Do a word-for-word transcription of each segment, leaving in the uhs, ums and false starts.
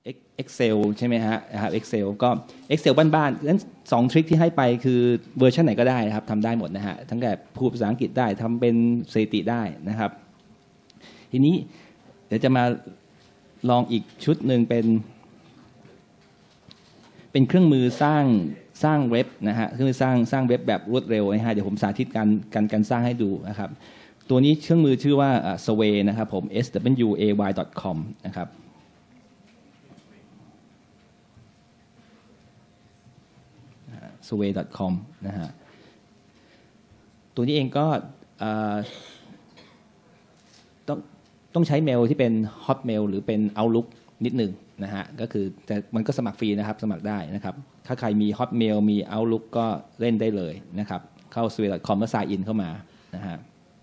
Excel ใช่ไหมฮะนะครับ Excel ก็ Excel บ้านๆนั้นสองทริคที่ให้ไปคือเวอร์ชันไหนก็ได้นะครับทำได้หมดนะฮะทั้งแบบพูดภาษาอังกฤษได้ทำเป็นสถิติได้นะครับทีนี้เดี๋ยวจะมาลองอีกชุดหนึ่งเป็นเป็นเครื่องมือสร้างสร้างเว็บนะฮะเครื่องมือสร้างสร้างเว็บแบบรวดเร็วนะฮะเดี๋ยวผมสาธิตการการการสร้างให้ดูนะครับตัวนี้เครื่องมือชื่อว่า Sway นะครับผม เอส ดับเบิลยู เอ วาย ดอท คอม นะครับsway ดอท คอม นะฮะตัวนี้เองก็ต้องต้องใช้เมลที่เป็น Hotmail หรือเป็น Outlook นิดหนึ่งนะฮะก็คือแต่มันก็สมัครฟรีนะครับสมัครได้นะครับถ้าใครมี Hotmail มี Outlook ก็เล่นได้เลยนะครับเข้า sway ดอท คอม แล้ว sign in เข้ามานะฮะ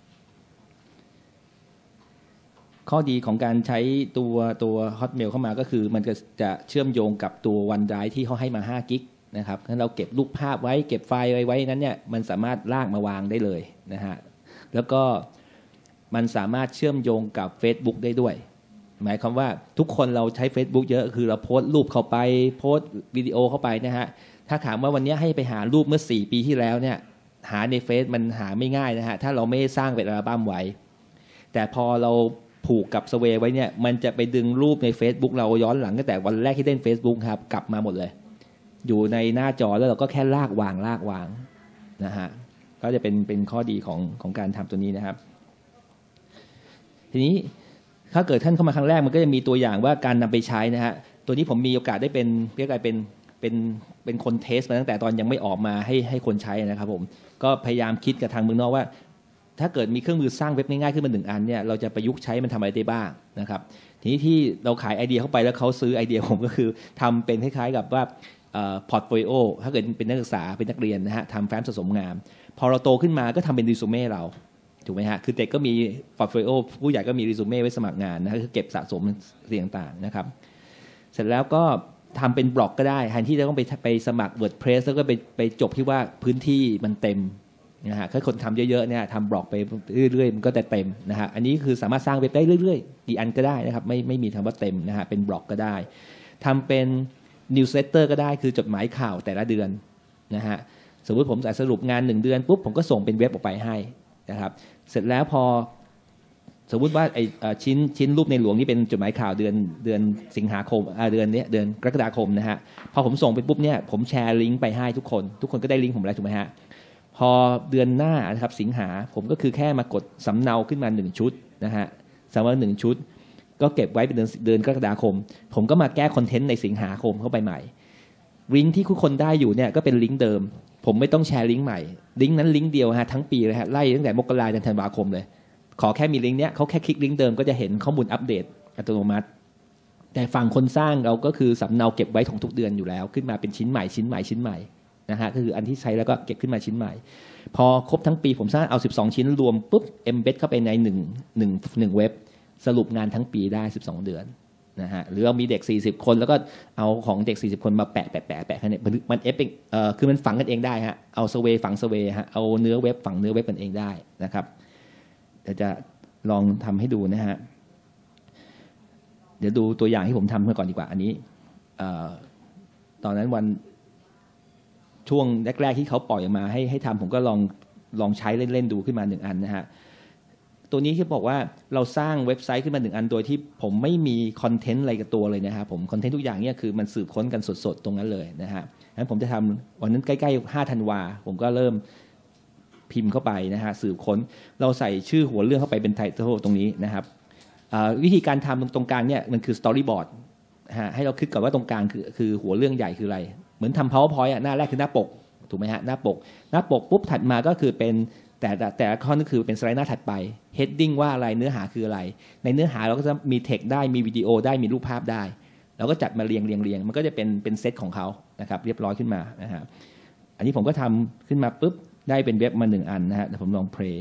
ข้อดีของการใช้ตัวตัว Hotmail เข้ามาก็คือมันจะจะเชื่อมโยงกับตัว OneDrive ที่เขาให้มาห้ากิกนะครับถ้าเราเก็บรูปภาพไว้เก็บไฟล์ไว้ไว้นั้นเนี่ยมันสามารถลากมาวางได้เลยนะฮะแล้วก็มันสามารถเชื่อมโยงกับ Facebook ได้ด้วยหมายความว่าทุกคนเราใช้ Facebook เยอะคือเราโพสต์รูปเข้าไปโพสต์วิดีโอเข้าไปนะฮะถ้าถามว่าวันนี้ให้ไปหารูปเมื่อสี่ปีที่แล้วเนี่ยหาในเฟซมันหาไม่ง่ายนะฮะถ้าเราไม่สร้างเป็นอัลบั้มไว้แต่พอเราผูกกับสเวย์ไว้เนี่ยมันจะไปดึงรูปใน Facebook เราย้อนหลังตั้งแต่วันแรกที่เล่น Facebook ครับกลับมาหมดเลยอยู่ในหน้าจอแล้วเราก็แค่ลากวางลากวางนะฮะก็จะเป็นเป็นข้อดีของของการทำตัวนี้นะครับทีนี้ถ้าเกิดท่านเข้ามาครั้งแรกมันก็จะมีตัวอย่างว่าการนำไปใช้นะฮะตัวนี้ผมมีโอกาสได้เป็นเรียกว่าเป็นเป็นเป็นคนเทสมาตั้งแต่ตอนยังไม่ออกมาให้ให้คนใช้นะครับผมก็พยายามคิดกับทางเมืองนอกว่าถ้าเกิดมีเครื่องมือสร้างเว็บง่ายๆขึ้นมาหนึ่งอันเนี่ยเราจะประยุกต์ใช้มันทำอะไรได้บ้างนะครับทีนี้ที่เราขายไอเดียเข้าไปแล้วเขาซื้อไอเดียผมก็คือทำเป็นคล้ายๆกับว่าพอร์ตโฟลิโอถ้าเกิดเป็นนักศึกษาเป็นนักเรียนนะฮะทำแฟ้มสะสมงานพอเราโตขึ้นมาก็ทำเป็นรีซูเม่เราถูกไหมฮะคือเด็กก็มีพอร์ตโฟลิโอผู้ใหญ่ก็มีรีซูเม่ไว้สมัครงานนะคือเก็บสะสมสิ่งต่างๆนะครับเสร็จแล้วก็ทำเป็นบล็อกก็ได้แทนที่จะต้องไปไปสมัคร WordPress แล้วก็ไปไปจบที่ว่าพื้นที่มันเต็มนะฮะถ้าคนทำเยอะๆเนี่ยทำบล็อกไปเรื่อยๆมันก็จะเต็มนะฮะอันนี้คือสามารถสร้างเว็บได้เรื่อยๆกี่อันก็ได้นะครับไม่ไม่มีคำว่าเต็มนะฮะเป็นบล็อกก็ได้ทำเป็นนิวส์เลตเตอร์ก็ได้คือจดหมายข่าวแต่ละเดือนนะฮะสมมติผมจะสรุปงานหนึ่งเดือนปุ๊บผมก็ส่งเป็นเว็บออกไปให้นะครับเสร็จแล้วพอสมมติว่าไอ้ชิ้นชิ้นรูปในหลวงนี่เป็นจดหมายข่าวเดือนเดือนสิงหาคมเดือนนี้เดือนกรกฎาคมนะฮะพอผมส่งไปปุ๊บเนี่ยผมแชร์ลิงก์ไปให้ทุกคนทุกคนก็ได้ลิงก์ผมแล้วถูกไหมฮะพอเดือนหน้านะครับสิงหาผมก็คือแค่มากดสำเนาขึ้นมาหนึ่งชุดนะฮะสำเนาหนึ่งชุดก็เก็บไว้เป็นเดือนเดือนกรกฎาคมผมก็มาแก้คอนเทนต์ในสิงหาคมเข้าไปใหม่ลิงก์ที่ทุกคนได้อยู่เนี่ยก็เป็นลิงก์เดิมผมไม่ต้องแชร์ลิงก์ใหม่ลิงก์นั้นลิงก์เดียวฮะทั้งปีเลยฮะไล่ตั้งแต่มกราคมธันวาคมเลยขอแค่มีลิงก์เนี้ยเขาแค่คลิกลิงก์เดิมก็จะเห็นข้อมูลอัปเดตอัตโนมัติแต่ฝั่งคนสร้างเราก็คือสำเนาเก็บไว้ของทุกเดือนอยู่แล้วขึ้นมาเป็นชิ้นใหม่ชิ้นใหม่ชิ้นใหม่นะฮะก็คืออันที่ใช้แล้วก็เก็บขึ้นมาชิ้นใหม่พอครบทั้งปีผมสร้างเอาสิบสองชิ้นรวมปุ๊บ embed เข้าไปใน1 1 1เว็บสรุปงานทั้งปีได้สิบสองเดือนนะฮะหรือเรามีเด็กสี่สิบคนแล้วก็เอาของเด็กสี่สิบคนมาแปะแปะแปะแปะแค่นี้มันเอฟเอ่อคือมันฝังกันเองได้ฮะเอาสเวย์ฝังสเวย์ฮะเอาเนื้อเว็บฝังเนื้อเว็บกันเองได้นะครับเดี๋ยวจะลองทำให้ดูนะฮะเดี๋ยวดูตัวอย่างที่ผมทำเมื่อก่อนดีกว่าอันนี้ตอนนั้นวันช่วงแรกๆที่เขาปล่อยมาให้ให้ทำผมก็ลองลองใช้เล่นๆดูขึ้นมาหนึ่งอันนะฮะตัวนี้ที่บอกว่าเราสร้างเว็บไซต์ขึ้นมาหนึ่งอันโดยที่ผมไม่มีคอนเทนต์อะไรกับตัวเลยนะครับผมคอนเทนต์ทุกอย่างเนี่ยคือมันสืบค้นกันสดๆตรงนั้นเลยนะฮะงั้นผมจะทำวันนั้นใกล้ๆห้าธันวาผมก็เริ่มพิมพ์เข้าไปนะฮะสืบค้นเราใส่ชื่อหัวเรื่องเข้าไปเป็นไทเทิลตรงนี้นะครับวิธีการทำตรงกลางเนี่ยมันคือสตอรี่บอร์ดฮะให้เราคิดก่อนว่าตรงกลางคือคือหัวเรื่องใหญ่คืออะไรเหมือนทำ PowerPoint อ่ะหน้าแรกคือหน้าปกถูกไหมฮะหน้าปกหน้าปกปุ๊บถัดมาก็คือเป็นแต่แต่ข้อนึงคือเป็นสไลด์หน้าถัดไป heading ว่าอะไรเนื้อหาคืออะไรในเนื้อหาเราก็จะมี text ได้มีวิดีโอได้มีรูปภาพได้เราก็จัดมาเรียงเรียงเรียงมันก็จะเป็นเป็นเซตของเขานะครับเรียบร้อยขึ้นมานะฮะอันนี้ผมก็ทำขึ้นมาปุ๊บได้เป็นเว็บมาหนึ่งอันนะฮะเดี๋ยวผมลอง play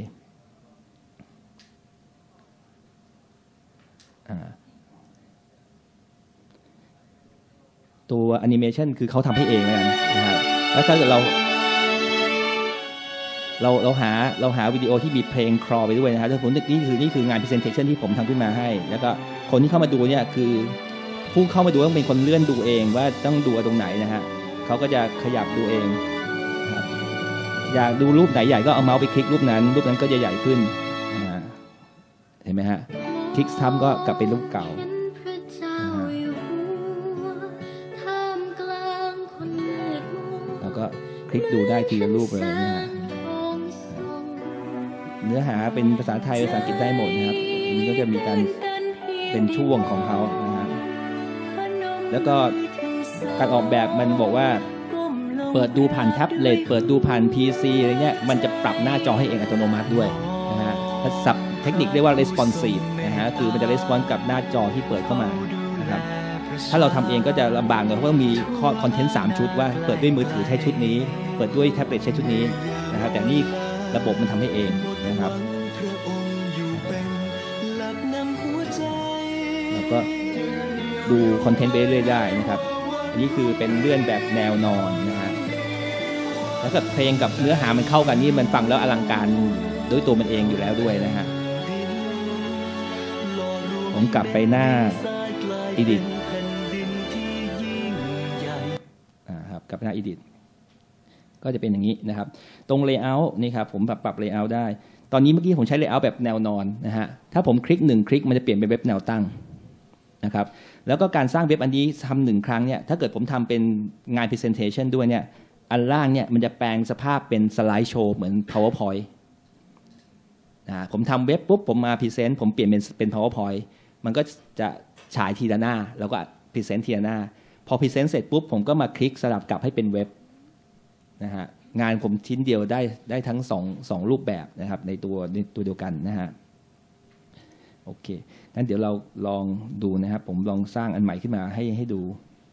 ตัวแอนิเมชันคือเขาทำให้เองนะฮะแล้วถ้าเกิดเราเราเราหาเราหาวิดีโอที่มีเพลงคลอไปด้วยนะครับถ้าผมนี่คือนี่คืองาน presentation ที่ผมทำขึ้นมาให้แล้วก็คนที่เข้ามาดูเนี่ยคือผู้เข้ามาดูต้องเป็นคนเลื่อนดูเองว่าต้องดูตรงไหนนะฮะเขาก็จะขยับดูเองครับอยากดูรูปไหนใหญ่ก็เอาเมาส์ไปคลิกรูปนั้นรูปนั้นก็จะใหญ่ขึ้นเห็นไหมฮะคลิกซ้ำก็กลับเป็นรูปเก่าแล้วก็คลิกดูได้ทีละรูปเลยนะฮะเนื้อหาเป็นภาษาไทยภาษาอังกฤษได้หมดนะครับอันนี้ก็จะมีการเป็นช่วงของเขานะฮะแล้วก็การออกแบบมันบอกว่าเปิดดูผ่านแท็บเล็ตเปิดดูผ่าน พี ซี อะไรเงี้ยมันจะปรับหน้าจอให้เองอัตโนมัติด้วยนะฮะศัพท์เทคนิคเรียกว่า responsive นะฮะคือมันจะ response กับหน้าจอที่เปิดเข้ามานะครับถ้าเราทำเองก็จะลำบากหน่อยเพราะมีข้อคอนเทนต์สามชุดว่าเปิดด้วยมือถือใช้ชุดนี้เปิดด้วยแท็บเล็ตใช้ชุดนี้นะครับแต่นี่ระบบมันทำให้เองนะครับแล้วก็ดูคอนเทนต์ไปเรื่อยๆได้นะครับอันนี้คือเป็นเลื่อนแบบแนวนอนนะฮะแล้วก็เพลงกับเนื้อหามันเข้ากันนี่มันฟังแล้วอลังการด้วยตัวมันเองอยู่แล้วด้วยนะฮะผมกลับไปหน้า edit อ่าครับกลับไปหน้า edit ก็จะเป็นอย่างนี้นะครับตรง layout นี่ครับผมปรับปรับ layout ได้ตอนนี้เมื่อกี้ผมใช้ layout แบบแนวนอนนะฮะถ้าผมคลิกหนึ่งคลิกมันจะเปลี่ยนเป็นเว็บแนวตั้งนะครับแล้วก็การสร้างเว็บอันนี้ทำหนึ่งครั้งเนี่ยถ้าเกิดผมทำเป็นงาน presentation ด้วยเนี่ยอันล่างเนี่ยมันจะแปลงสภาพเป็นสไลด์โชว์เหมือน powerpoint นะผมทำเว็บปุ๊บผมมา present ผมเปลี่ยนเป็นเป็น powerpoint มันก็จะฉายทีละหน้าแล้วก็ present ทีละหน้าพอ present เสร็จปุ๊บผมก็มาคลิกสลับกลับให้เป็นเว็บนะฮะงานผมชิ้นเดียวได้ได้ทั้งสองสองรูปแบบนะครับในตัวในตัวเดียวกันนะฮะโอเคงั้นเดี๋ยวเราลองดูนะครับผมลองสร้างอันใหม่ขึ้นมาให้ให้ดู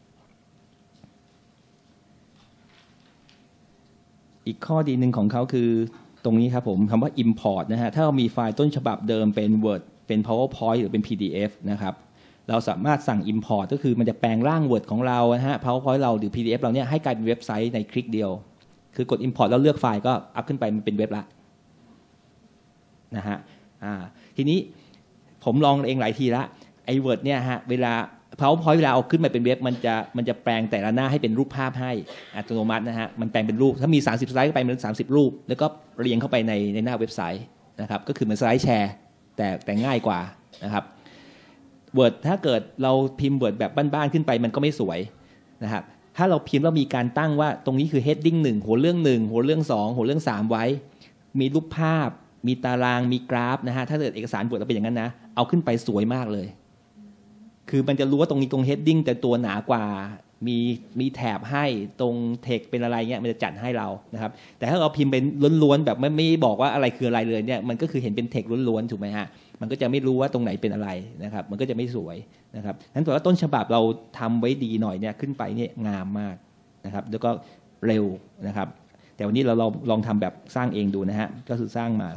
อีกข้อดีหนึ่งของเขาคือตรงนี้ครับผมคำว่า import นะฮะถ้าเรามีไฟล์ต้นฉบับเดิมเป็น Word เป็น PowerPoint หรือเป็น พี ดี เอฟ นะครับเราสามารถสั่ง import ก็คือมันจะแปลงร่าง Word ของเรานะฮะ PowerPoint เราหรือ พี ดี เอฟ เราเนี่ยให้กลายเป็นเว็บไซต์ในคลิกเดียวคือกด import แล้วเลือกไฟล์ก็อัพขึ้นไปมันเป็นเว็บละนะฮะอ่าทีนี้ผมลองเองหลายทีละไอ้ Word เนี่ยฮะเวลา PowerPoint เวลาเอาขึ้นมาเป็นเว็บมันจะมันจะแปลงแต่ละหน้าให้เป็นรูปภาพให้อัตโนมัตินะฮะมันแปลงเป็นรูปถ้ามีสามสิบสไลด์ก็ไปเป็นสามสิบรูปแล้วก็เรียงเข้าไปในในหน้าเว็บไซต์นะครับก็คือเหมือนสไลด์แชร์แต่แต่ง่ายกว่านะครับ Word ถ้าเกิดเราพิมพ์ Word แบบบ้านๆขึ้นไปมันก็ไม่สวยนะครับถ้าเราพิมพ์แล้วมีการตั้งว่าตรงนี้คือ heading หนึ่งหัวเรื่องหนึ่งหัวเรื่องสองหัวเรื่องสามไว้มีรูปภาพมีตารางมีกราฟนะฮะถ้าเกิดเอกสาร Word เราเป็นอย่างนั้นนะเอาขึ้นไปสวยมากเลยคือมันจะรู้ว่าตรงนี้ตรง heading แต่ตัวหนากว่ามีมีแถบให้ตรง text เป็นอะไรเงี้ยมันจะจัดให้เรานะครับแต่ถ้าเราพิมพ์เป็นล้วนๆแบบไม่ไม่บอกว่าอะไรคืออะไรเลยเนี่ยมันก็คือเห็นเป็น text ล้วนๆถูกไหมฮะมันก็จะไม่รู้ว่าตรงไหนเป็นอะไรนะครับมันก็จะไม่สวยนะครับนั้นแต่ว่าต้นฉบับเราทำไว้ดีหน่อยเนี่ยขึ้นไปเนี่ยงามมากนะครับแล้วก็เร็วนะครับแต่วันนี้เราลองลองทำแบบสร้างเองดูนะฮะก็คือสร้างมา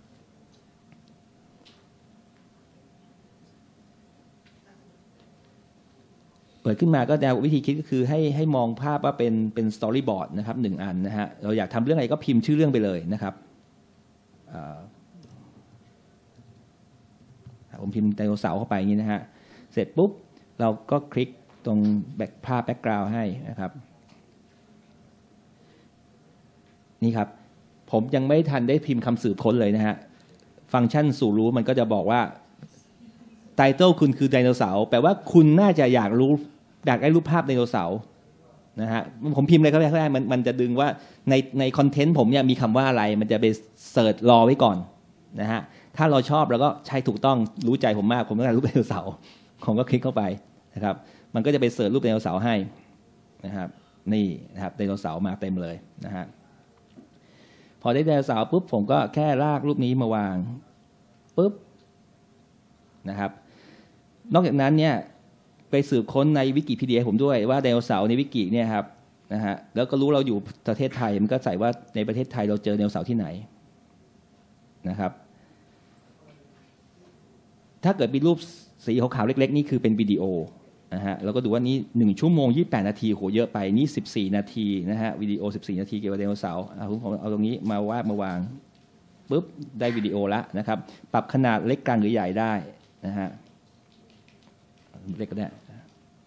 เปิดขึ้นมาก็แนววิธีคิดก็คือให้ให้มองภาพว่าเป็นเป็นสตอรี่บอร์ดนะครับหนึ่งอันนะฮะเราอยากทำเรื่องอะไรก็พิมพ์ชื่อเรื่องไปเลยนะครับผมพิมพ์ไดโนเสาร์เข้าไปอย่างนี้นะฮะเสร็จปุ๊บเราก็คลิกตรงแบ็คภาพแบ็คกราวด์ให้นะครับนี่ครับผมยังไม่ทันได้พิมพ์คำสืบค้นเลยนะฮะฟังก์ชันสู่รู้มันก็จะบอกว่าไตเติลคุณคือไดโนเสาร์แปลว่าคุณน่าจะอยากรู้อยากได้รูปภาพไดโนเสาร์นะฮะผมพิมพ์อะไรก็ได้มันมันจะดึงว่าในในคอนเทนต์ผมเนี่ยมีคำว่าอะไรมันจะไปเสิร์ชรอไว้ก่อนนะฮะถ้าเราชอบเราก็ใช้ถูกต้องรู้ใจผมมากผมต้องการรูปไดโนเสาร์ผมก็คลิกเข้าไปนะครับมันก็จะไปเสิร์ชรูปไดโนเสาร์ให้นะครับนี่นะครับไดโนเสาร์มาเต็มเลยนะฮะพอได้ไดโนเสาร์ปุ๊บผมก็แค่ลากรูปนี้มาวางปุ๊บนะครับนอกจากนั้นเนี่ยไปสืบค้นในวิกิพีเดียผมด้วยว่าไดโนเสาร์ในวิกิเนี่ยครับนะฮะแล้วก็รู้เราอยู่ประเทศไทยมันก็ใส่ว่าในประเทศไทยเราเจอไดโนเสาร์ที่ไหนนะครับถ้าเกิดมีรูปสีขาวๆเล็กๆนี่คือเป็นวิดีโอนะฮะเราก็ดูว่านี้หนึ่งชั่วโมงยี่สิบแปดนาทีโหเยอะไปนี่สิบสี่นาทีนะฮะวิดีโอสิบสี่นาทีเกี่ยวกับไดโนเสาร์ผมเอาตรงนี้มาวาดมาวางปุ๊บได้วิดีโอแล้วนะครับปรับขนาดเล็กกลางหรือใหญ่ได้นะฮะเล็กก็ได้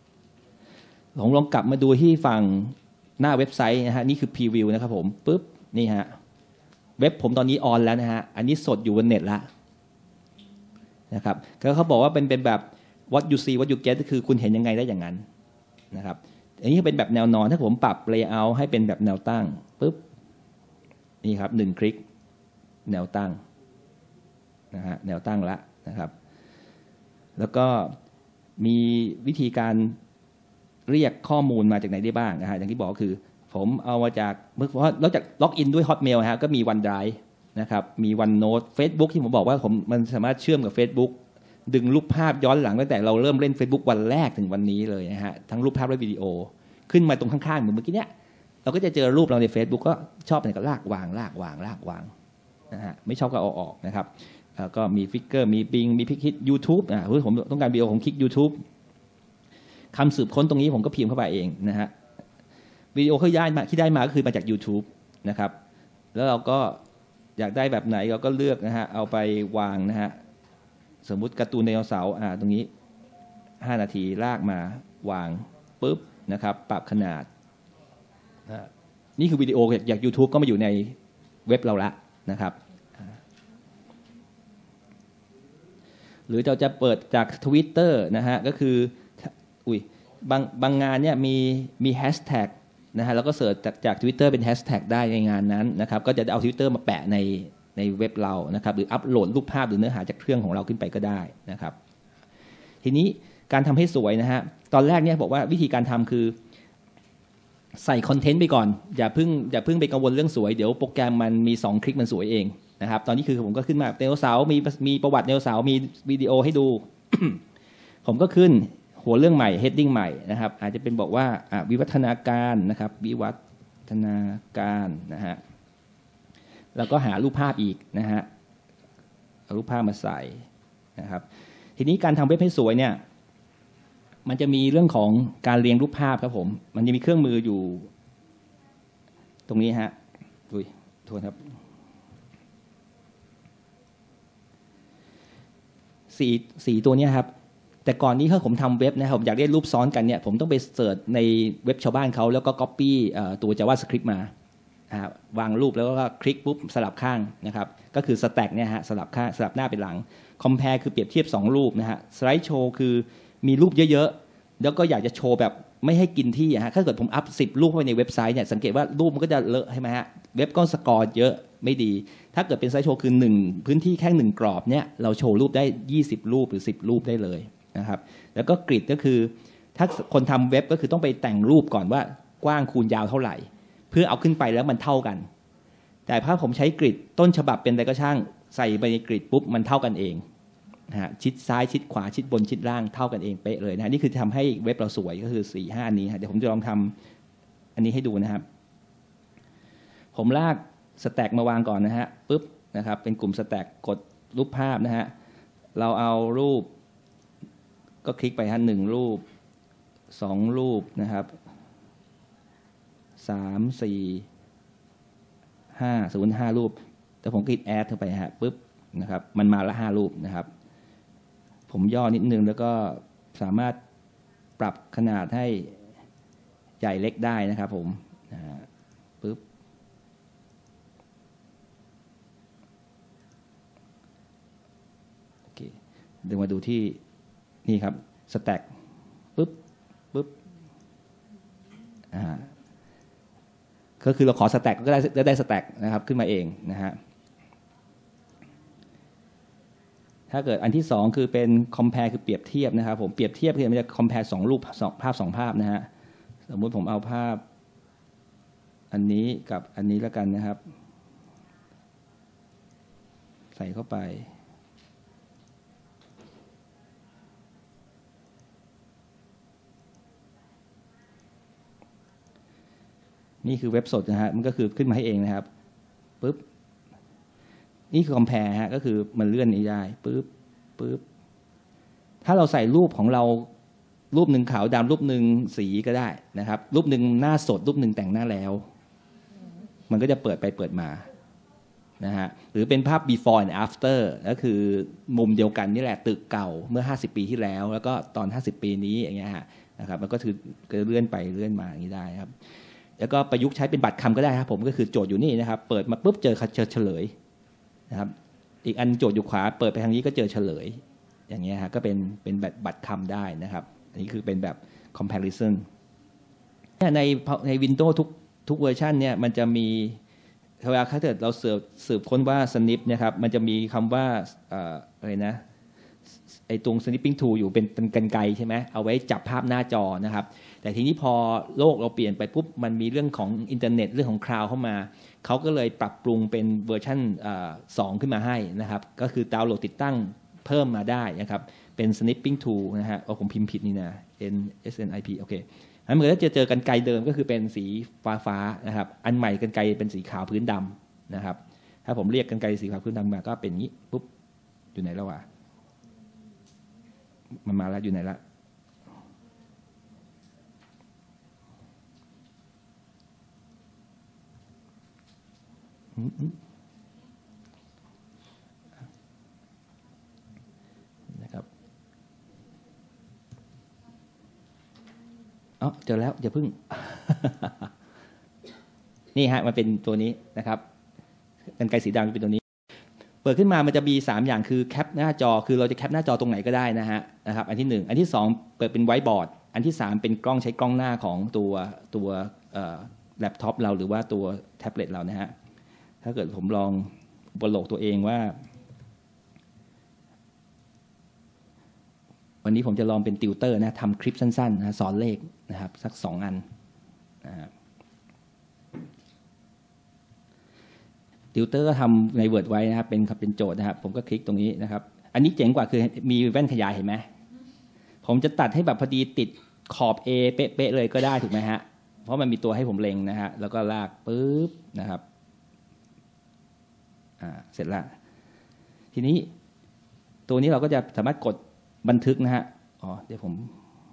ผมลองกลับมาดูที่ฝั่งหน้าเว็บไซต์นะฮะนี่คือพรีวิวนะครับผมปุ๊บนี่ฮะเว็บผมตอนนี้ออนแล้วนะฮะอันนี้สดอยู่บนเน็ตละนะครับแล้วเขาบอกว่าเป็นเป็นแบบ what you see what you get ก็คือคุณเห็นยังไงได้อย่างนั้นนะครับอันนี้เป็นแบบแนวนอนถ้าผมปรับ layout ให้เป็นแบบแนวตั้งปุ๊บนี่ครับหนึ่งคลิกแนวตั้งนะฮะแนวตั้งละนะครับแล้วก็มีวิธีการเรียกข้อมูลมาจากไหนได้บ้างนะฮะอย่างที่บอกคือผมเอามาจากเมื่อเพราะนอกจากล็อกอินด้วย Hotmail ฮะก็มี OneDrive นะครับมี OneNote Facebook ที่ผมบอกว่าผมมันสามารถเชื่อมกับ Facebook ดึงรูปภาพย้อนหลังตั้งแต่เราเริ่มเล่น Facebook วันแรกถึงวันนี้เลยนะฮะทั้งรูปภาพและวิดีโอขึ้นมาตรงข้างๆเหมือนเมื่อกี้เนี้ยเราก็จะเจอรูปเราใน Facebook ก็ชอบอะไรก็ลากวางลากวางลากวางนะฮะไม่ชอบก็เอาออกนะครับแล้วก็มีฟิกเกอร์มีบิงมีพิกฮิต YouTube อ่ะผมต้องการวิดีโอผมคลิก YouTube คำสืบค้นตรงนี้ผมก็พิมพ์เข้าไปเองนะฮะวิดีโอที่ได้มาที่ได้มาก็คือมาจาก YouTube นะครับแล้วเราก็อยากได้แบบไหนเราก็เลือกนะฮะเอาไปวางนะฮะสมมุติการ์ตูนไดโนเสาร์อ่าตรงนี้ห้านาทีลากมาวางปุ๊บนะครับปรับขนาดนะนี่คือวิดีโอจาก YouTube ก็มาอยู่ในเว็บเราละนะครับหรือเราจะเปิดจาก Twitter นะฮะก็คืออุ้ยบางบางงานเนี่ยมีมีแฮชแท็กนะฮะแล้วก็เสิร์ชจากจาก Twitter เป็นแฮชแท็กได้ในงานนั้นนะครับก็จะเอา Twitter มาแปะในในเว็บเรานะครับหรืออัปโหลดรูปภาพหรือเนื้อหาจากเครื่องของเราขึ้นไปก็ได้นะครับทีนี้การทำให้สวยนะฮะตอนแรกเนี่ยบอกว่าวิธีการทำคือใส่คอนเทนต์ไปก่อนอย่าเพิ่งอย่าเพิ่งไปกังวลเรื่องสวยเดี๋ยวโปรแกรมมันมีสองคลิกมันสวยเองนะครับตอนนี้คือผมก็ขึ้นมาไดโนเสาร์มีมีประวัติไดโนเสาร์มีวิดีโอให้ดู ผมก็ขึ้นหัวเรื่องใหม่ heading ใหม่นะครับอาจจะเป็นบอกว่าวิวัฒนาการนะครับวิวัฒนาการนะฮะแล้วก็หารูปภาพอีกนะฮะเอารูปภาพมาใส่นะครับทีนี้การทำเว็บให้สวยเนี่ยมันจะมีเรื่องของการเรียงรูปภาพครับผมมันจะมีเครื่องมืออยู่ตรงนี้ฮะอุ้ยโทษครับสีสีตัวนี้ครับแต่ก่อนนี้ถ้าผมทำเว็บนะครับผมอยากได้รูปซ้อนกันเนี่ยผมต้องไปเสิร์ชในเว็บชาวบ้านเขาแล้วก็ copy ตัว JavaScript มาวางรูปแล้วก็คลิกปุ๊บสลับข้างนะครับก็คือ stack เนี่ยฮะสลับข้างสลับหน้าเป็นหลัง compare คือเปรียบเทียบสองรูปนะฮะ slide show คือมีรูปเยอะๆแล้วก็อยากจะโชว์แบบไม่ให้กินที่ฮะถ้าเกิดผมอัพสิบรูปไปในเว็บไซต์เนี่ยสังเกตว่ารูปมันก็จะเลอะใช่ไหมฮะเว็บก็สกอร์เยอะไม่ดีถ้าเกิดเป็นไซส์โชว์คือหนึ่งพื้นที่แค่หนึ่งกรอบเนี่ยเราโชว์รูปได้ยี่สิบรูปหรือสิบรูปได้เลยนะครับแล้วก็กริดก็คือถ้าคนทำเว็บก็คือต้องไปแต่งรูปก่อนว่ากว้างคูณยาวเท่าไหร่เพื่อเอาขึ้นไปแล้วมันเท่ากันแต่ถ้าผมใช้กริดต้นฉบับเป็นอะไรก็ช่างใส่ไปในกริดปุ๊บมันเท่ากันเองนะฮะชิดซ้ายชิดขวาชิดบนชิดล่างเท่ากันเองเป๊ะเลยนะนี่คือทำให้เว็บเราสวยก็คือสี่ห้าอันนี้เดี๋ยวผมจะลองทำอันนี้ให้ดูนะครับผมลากสแต็กมาวางก่อนนะฮะปุ๊บนะครับเป็นกลุ่มสแต็กกดรูปภาพนะฮะเราเอารูปก็คลิกไปฮะหนึ่งรูปสองรูปนะครับสามสี่ห้าสมมุติห้ารูปแต่ผมคลิกแอดเข้าไปฮะปุ๊บนะครับมันมาละห้ารูปนะครับผมย่อนิดนึงแล้วก็สามารถปรับขนาดให้ใหญ่เล็กได้นะครับผมปุ๊บโอเคเดี๋ยวมาดูที่นี่ครับสแต็กปุ๊บปุ๊บอ่าก็คือเราขอสแต็กก็ได้ได้สแต็กนะครับขึ้นมาเองนะฮะถ้าเกิดอันที่สองคือเป็น compare คือเปรียบเทียบนะครับผมเปรียบเทียบคือมันจะ compare สองรูปสองภาพสองภาพนะฮะสมมุติผมเอาภาพอันนี้กับอันนี้แล้วกันนะครับใส่เข้าไปนี่คือเว็บสดนะฮะมันก็คือขึ้นมาให้เองนะครับปุ๊บนี่คือ compare ฮะก็คือมันเลื่อนนี้ได้ปุ๊บปุ๊บถ้าเราใส่รูปของเรารูปหนึ่งขาวดำรูปหนึ่งสีก็ได้นะครับรูปหนึ่งหน้าสดรูปหนึ่งแต่งหน้าแล้วมันก็จะเปิดไปเปิดมานะฮะหรือเป็นภาพ before and after ก็คือมุมเดียวกันนี่แหละตึกเก่าเมื่อห้าสิบปีที่แล้วแล้วก็ตอนห้าสิบปีนี้อย่างเงี้ยฮะนะครับมันก็คือเลื่อนไปเลื่อนมาอย่างนี้ได้ครับแล้วก็ประยุกต์ใช้เป็นบัตรคำก็ได้ครับผมก็คือโจทย์อยู่นี่นะครับเปิดมาปุ๊บเจอเจอเฉลยนะครับอีกอันโจทย์อยู่ขวาเปิดไปทางนี้ก็เจอเฉลยอย่างเงี้ยฮะก็เป็นเป็นแบบบัตรคำได้นะครับอันนี้คือเป็นแบบ comparison ในใน Windows ทุกทุกเวอร์ชันเนี่ยมันจะมีเวลาถ้าเกิดเราสืบสืบค้นว่า snip นะครับมันจะมีคำว่าอะไรนะไอ้ตรง snipping tool อยู่เป็นเป็นกรรไกรใช่ไหมเอาไว้จับภาพหน้าจอนะครับแต่ทีนี้พอโลกเราเปลี่ยนไปปุ๊บมันมีเรื่องของอินเทอร์เน็ตเรื่องของคลาวด์เข้ามาเขาก็เลยปรับปรุงเป็นเวอร์ชันสองขึ้นมาให้นะครับก็คือดาวน์โหลดติดตั้งเพิ่มมาได้นะครับเป็น snipping tool นะฮะเอาผมพิมพ์ผิดนี่นะ n s n i p โอเคอันเมื่อจะเจอกรรไกรเดิมก็คือเป็นสีฟ้าฟ้านะครับอันใหม่กรรไกรเป็นสีขาวพื้นดำนะครับถ้าผมเรียกกรรไกรสีขาวพื้นดำมาก็เป็นอย่างนี้ปุ๊บอยู่ไหนแล้ววะมันมาแล้วอยู่ไหนละนะครับอ๋อเจอแล้วอย่าเพิ่ง นี่ฮะมันเป็นตัวนี้นะครับกรรไกรสีดำเป็นตัวนี้เปิดขึ้นมามันจะมีสามอย่างคือแคปหน้าจอคือเราจะแคปหน้าจอตรงไหนก็ได้นะฮะนะครับอันที่หนึ่งอันที่สองเปิดเป็นไวท์บอร์ดอันที่สามเป็นกล้องใช้กล้องหน้าของตัวตัวแล็ปท็อปเราหรือว่าตัวแท็บเล็ตเรานะฮะถ้าเกิดผมลองบนโหลกตัวเองว่าวันนี้ผมจะลองเป็นติวเตอร์นะทำคลิปสั้นๆนะสอนเลขนะครับสักสองอันนะครับติวเตอร์ก็ทำใน Word ไว้นะครับเป็นเป็นโจทย์นะครับผมก็คลิกตรงนี้นะครับอันนี้เจ๋งกว่าคือมีแว่นขยายเห็นไหมผมจะตัดให้แบบพอดีติดขอบ A เป๊ะๆเลยก็ได้ถูกไหมฮะเพราะมันมีตัวให้ผมเล็งนะฮะแล้วก็ลากปุ๊บนะครับอ่าเสร็จแล้วทีนี้ตัวนี้เราก็จะสามารถกดบันทึกนะฮะอ๋อเดี๋ยวผม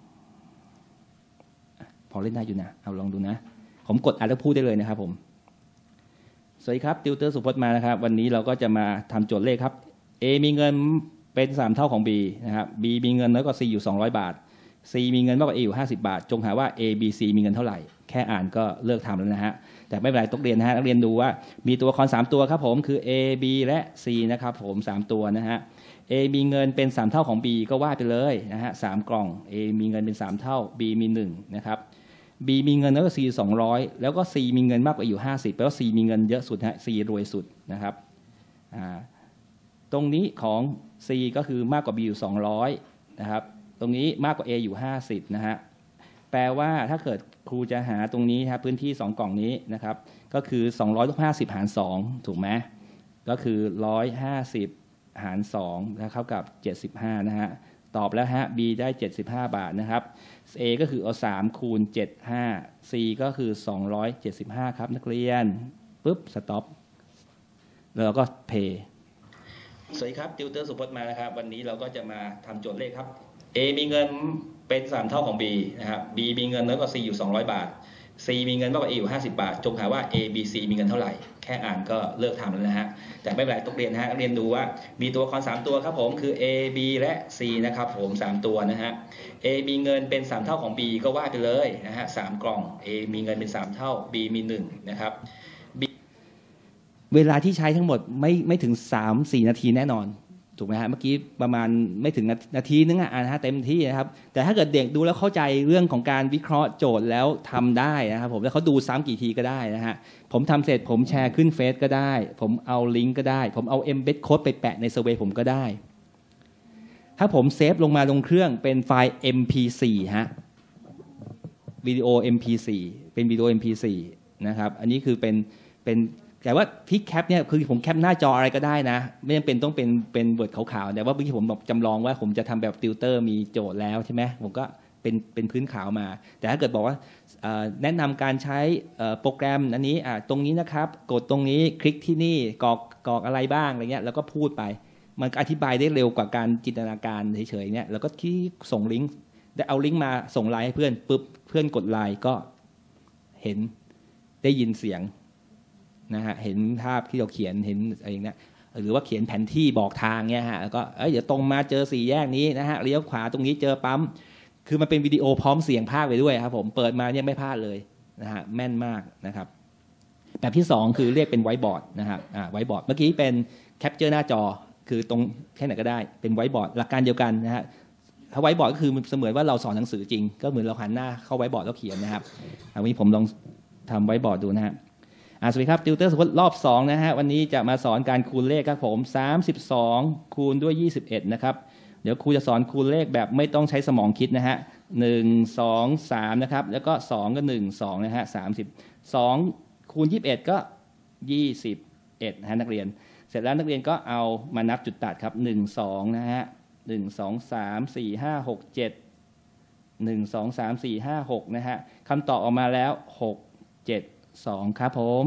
พอเล่นได้อยู่นะเอาลองดูนะผมกดอ่านแล้วพูดได้เลยนะครับผมสวัสดีครับติวเตอร์สุพจน์มานะครับวันนี้เราก็จะมาทำโจทย์เลขครับ A มีเงินเป็นสามเท่าของ B นะครับ B มีเงินน้อยกว่า C อยู่สองร้อยบาท C มีเงินมากกว่า A อยู่ห้าสิบบาทจงหาว่า A B C มีเงินเท่าไหร่แค่อ่านก็เลิกทำแล้วนะฮะแต่ไม่เป็นไรต้องเรียนนะฮะนักเรียนดูว่ามีตัวละครสามตัวครับผมคือ A B และ C นะครับผมสามตัวนะฮะ A มีเงินเป็นสามเท่าของ B ก็วาดไปเลยนะฮะสามกล่อง A มีเงินเป็นสามเท่า B มีหนึ่งนะครับ B มีเงินน้อยกว่า C สองร้อยแล้วก็ C มีเงินมากกว่าอยู่ห้าสิบแปลว่า C มีเงินเยอะสุดฮะ C รวยสุดนะครับอ่าตรงนี้ของ C ก็คือมากกว่า B อยู่สองร้อยนะครับตรงนี้มากกว่า A อยู่ห้าสิบนะฮะแปลว่าถ้าเกิดครูจะหาตรงนี้ครับพื้นที่สองกล่องนี้นะครับก็คือสองร้อยลบห้าสิบหารสองถูกไหมก็คือหนึ่งร้อยห้าสิบหารสองเท่ากับเจ็ดสิบห้านะฮะตอบแล้วฮะ B ได้เจ็ดสิบห้าบาทนะครับ A ก็คือเอาสามคูณเจ็ด ห้า C ก็คือสองร้อยเจ็ดสิบห้าครับนักเรียนปุ๊บสต็อปแล้วเราก็เพย์สวัสดีครับติวเตอร์สุพจน์มานะครับวันนี้เราก็จะมาทำโจทย์เลขครับ A มีเงินเป็นสามเท่าของ B นะครับ B มีเงินน้อยกว่า C อยู่สองร้อยบาท C มีเงินมากกว่า A อยู่ห้าสิบบาทจงหาว่า A B C มีเงินเท่าไหร่แค่อ่านก็เลิกทำแล้วนะฮะแต่ไม่เป็นไรต้องเรียนนะฮะเรียนดูว่ามีตัวละครสามตัวครับผมคือ A B และ C นะครับผมสามตัวนะฮะ A มีเงินเป็นสามเท่าของ B ก็วาดไปเลยนะฮะสามกล่อง A มีเงินเป็นสามเท่า B มีหนึ่งนะครับ B เวลาที่ใช้ทั้งหมดไม่ไม่ถึง สามถึงสี่ นาทีแน่นอนถูกไหมฮะเมื่อกี้ประมาณไม่ถึงนาทีนึงอ่ะนะฮะเต็มที่นะครับแต่ถ้าเกิดเด็กดูแล้วเข้าใจเรื่องของการวิเคราะห์โจทย์แล้วทำได้นะครับผมแล้วเขาดูซ้ำกี่ทีก็ได้นะฮะผมทำเสร็จผมแชร์ขึ้นเฟซก็ได้ผมเอาลิงก์ก็ได้ผมเอา embed code ไปแปะในเซอร์เวย์ผมก็ได้ถ้าผมเซฟลงมาลงเครื่องเป็นไฟล์ เอ็ม พี โฟร์ ฮะวิดีโอ เอ็ม พี โฟร์ เป็นวิดีโอ เอ็ม พี โฟร์ นะครับอันนี้คือเป็นเป็นแต่ว่าที่แคปเนี่ยคือผมแคปหน้าจออะไรก็ได้นะไม่จำเป็นต้องเป็นเป็นเวิร์ดขาวๆแต่ว่าเมื่อกี้ผมบอกจำลองว่าผมจะทำแบบติวเตอร์มีโจทย์แล้วใช่ไหมผมก็เป็นเป็นพื้นขาวมาแต่ถ้าเกิดบอกว่าแนะนำการใช้โปรแกรมอันนี้ตรงนี้นะครับกดตรงนี้คลิกที่นี่กรอกกรอกอะไรบ้างอะไรเงี้ยแล้วก็พูดไปมันอธิบายได้เร็วกว่าการจินตนาการเฉยๆเนี่ยแล้วก็ที่ส่งลิงก์ได้เอาลิงก์มาส่งไลน์ให้เพื่อนปุ๊บเพื่อนกดไลน์ก็เห็นได้ยินเสียงนะฮะเห็นภาพที่เราเขียนเห็นอะไรอย่างเงี้ยหรือว่าเขียนแผนที่บอกทางเนี่ยฮะแล้วก็เอ้ยเดี๋ยวตรงมาเจอสี่แยกนี้นะฮะเลี้ยวขวาตรงนี้เจอปั๊มคือมันเป็นวิดีโอพร้อมเสียงภาคไปด้วยครับผมเปิดมาเนี่ยไม่พลาดเลยนะฮะแม่นมากนะครับแบบที่สองคือเรียกเป็นไวท์บอร์ดนะครับอ่าไวท์บอร์ดเมื่อกี้เป็นแคปเจอร์หน้าจอคือตรงแค่ไหนก็ได้เป็นไวท์บอร์ดหลักการเดียวกันนะฮะถ้าไวท์บอร์ดก็คือเสมือนว่าเราสอนหนังสือจริงก็เหมือนเราหันหน้าเข้าไวท์บอร์ดแล้วเขียนนะครับวันนี้ผมลองทำไวท์บอร์ดดูนะฮะสวัสดีครับติวเตอร์สมมติรอบสองนะฮะวันนี้จะมาสอนการคูณเลขครับผมสามสิบสองคูณด้วยยี่สิบเอ็ดนะครับเดี๋ยวครูจะสอนคูณเลขแบบไม่ต้องใช้สมองคิดนะฮะหนึ่ง สอง สามนะครับแล้วก็สองก็หนึ่ง สองนะฮะสามสิบสองคูณยี่สิบเอ็ดก็ยี่สิบเอ็ดนะฮะนักเรียนเสร็จแล้วนักเรียนก็เอามานับจุดตัดครับหนึ่ง สองนะฮะหนึ่ง สอง สาม สี่ ห้า หก เจ็ด หนึ่ง สอง สาม สี่ ห้า หกนะฮะคำตอบออกมาแล้วหก เจ็ด สองครับผม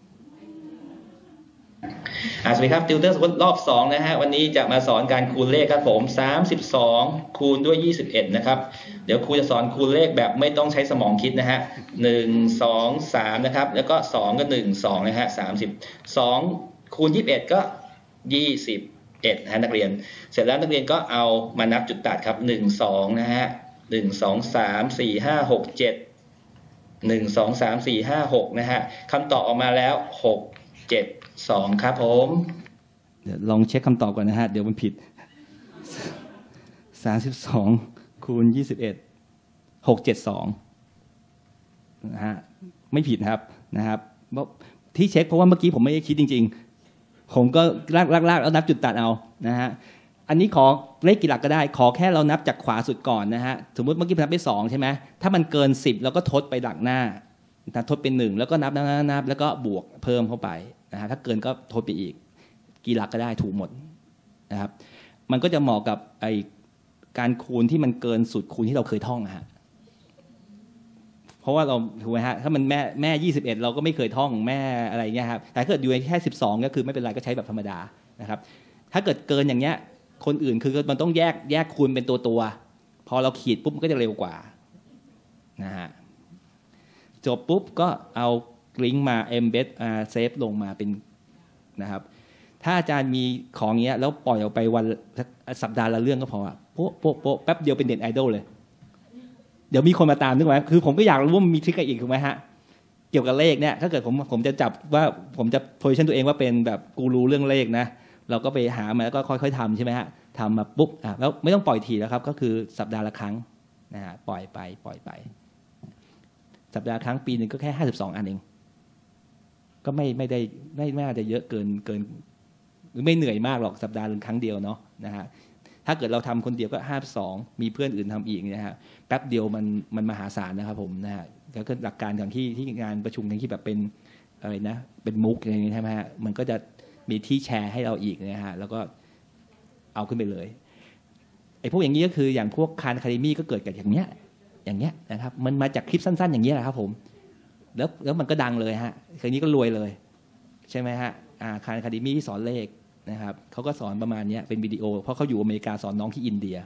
สวัสดีครับติวเตอร์สมมติรอบสองนะฮะวันนี้จะมาสอนการคูณเลขครับผมสามสิบสองคูณด้วยยี่สิบเอ็ดนะครับเดี๋ยวครูจะสอนคูณเลขแบบไม่ต้องใช้สมองคิดนะฮะหนึ่ง สอง สามนะครับแล้วก็สองก็หนึ่ง สองนะฮะสามสิบสองคูณยี่สิบเอ็ดก็ยี่สิบเอ็ดนะนักเรียนเสร็จแล้วนักเรียนก็เอามานับจุดตัดครับหนึ่ง สองนะฮะหนึ่ง สอง สาม สี่ ห้า หก เจ็ดหนึ่ง สอง สาม สี่ ห้า หกนะฮะคำตอบออกมาแล้วหก เจ็ด สองครับผมเดี๋ยวลองเช็คคำตอบก่อนนะฮะเดี๋ยวมันผิดสามสิบสองคูณยี่สิบเอ็ด หก เจ็ด สองนะฮะไม่ผิดนะครับนะครับที่เช็คเพราะว่าเมื่อกี้ผมไม่ได้คิดจริงๆผมก็ลากลากลากแล้วนับจุดตัดเอานะฮะอันนี้ขอเลขกี่หลักก็ได้ขอแค่เรานับจากขวาสุดก่อนนะฮะสมมติเมื่อกี้นับไปสองใช่ไหมถ้ามันเกินสิบเราก็ทดไปหลักหน้าทดเป็นหนึ่งแล้วก็นับนับนับแล้วก็บวกเพิ่มเข้าไปนะฮะถ้าเกินก็ทดไปอีกกี่หลักก็ได้ถูกหมดนะครับมันก็จะเหมาะกับไอการคูณที่มันเกินสุดคูณที่เราเคยท่องนะฮะเพราะว่าเราถูกไหมฮะถ้ามันแม่แม่ยี่สิบเอ็ดเราก็ไม่เคยท่องแม่อะไรเงี้ยครับแต่ถ้าเกิดอยู่แค่สิบสองก็คือไม่เป็นไรก็ใช้แบบธรรมดานะครับถ้าเกิดเกินอย่างเงี้ยคนอื่นคือมันต้องแยกแยกคูณเป็นตัวตัวพอเราขีดปุ๊บมันก็จะเร็วกว่านะฮะจบปุ๊บก็เอาลิงก์มา embed อ่า save ลงมาเป็นนะครับถ้าอาจารย์มีของเงี้ยแล้วปล่อยออกไปวันสัปดาห์ละเรื่องก็พออ่ะโป๊ะโป๊ะโป๊ะแป๊บเดียวเป็นเน็ตไอดอลเลยเดี๋ยวมีคนมาตามนึกไหมคือผมก็อยากรู้ว่ามีทริคอะไรอีกถูกไหมฮะเกี่ยวกับเลขเนี่ยถ้าเกิดผมผมจะจับว่าผมจะโพสิชันตัวเองว่าเป็นแบบกูรูเรื่องเลขนะเราก็ไปหามาแล้วก็ค่อยๆทำใช่ไหมฮะทำมาปุ๊บอ่ะแล้วไม่ต้องปล่อยทีแล้วครับก็คือสัปดาห์ละครั้งนะฮะปล่อยไปปล่อยไปสัปดาห์ครั้งปีหนึ่งก็แค่ห้าสิบสองอันเองก็ไม่ไม่ได้ไม่ไม่อาจจะเยอะเกินเกินหรือไม่เหนื่อยมากหรอกสัปดาห์ละครั้งเดียวเนาะนะฮะถ้าเกิดเราทำคนเดียวก็ห้าสิบสองมีเพื่อนอื่นทำอีกนะฮะแป๊บเดียวมันมันมหาศาลนะครับผมนะฮะแล้วก็หลักการอย่างที่ที่งานประชุมอย่างที่แบบเป็นอะไรนะเป็นมุกอะไรอย่างนี้ใช่ไหมฮะมันก็จะมีที่แชร์ให้เราอีกนะฮะแล้วก็เอาขึ้นไปเลยไอ้พวกอย่างนี้ก็คืออย่างพวกคานอะคาเดมี่ก็เกิดจากอย่างเนี้ยอย่างเงี้ยนะครับมันมาจากคลิปสั้นๆอย่างเงี้ยแหละครับผมแล้วแล้วมันก็ดังเลยฮะคราวนี้ก็รวยเลยใช่ไหมฮะอ่าคานอะคาเดมี่ที่สอนเลขนะครับเขาก็สอนประมาณนี้เป็นวิดีโอเพราะเขาอยู่อเมริกาสอนน้องที่อินเดีย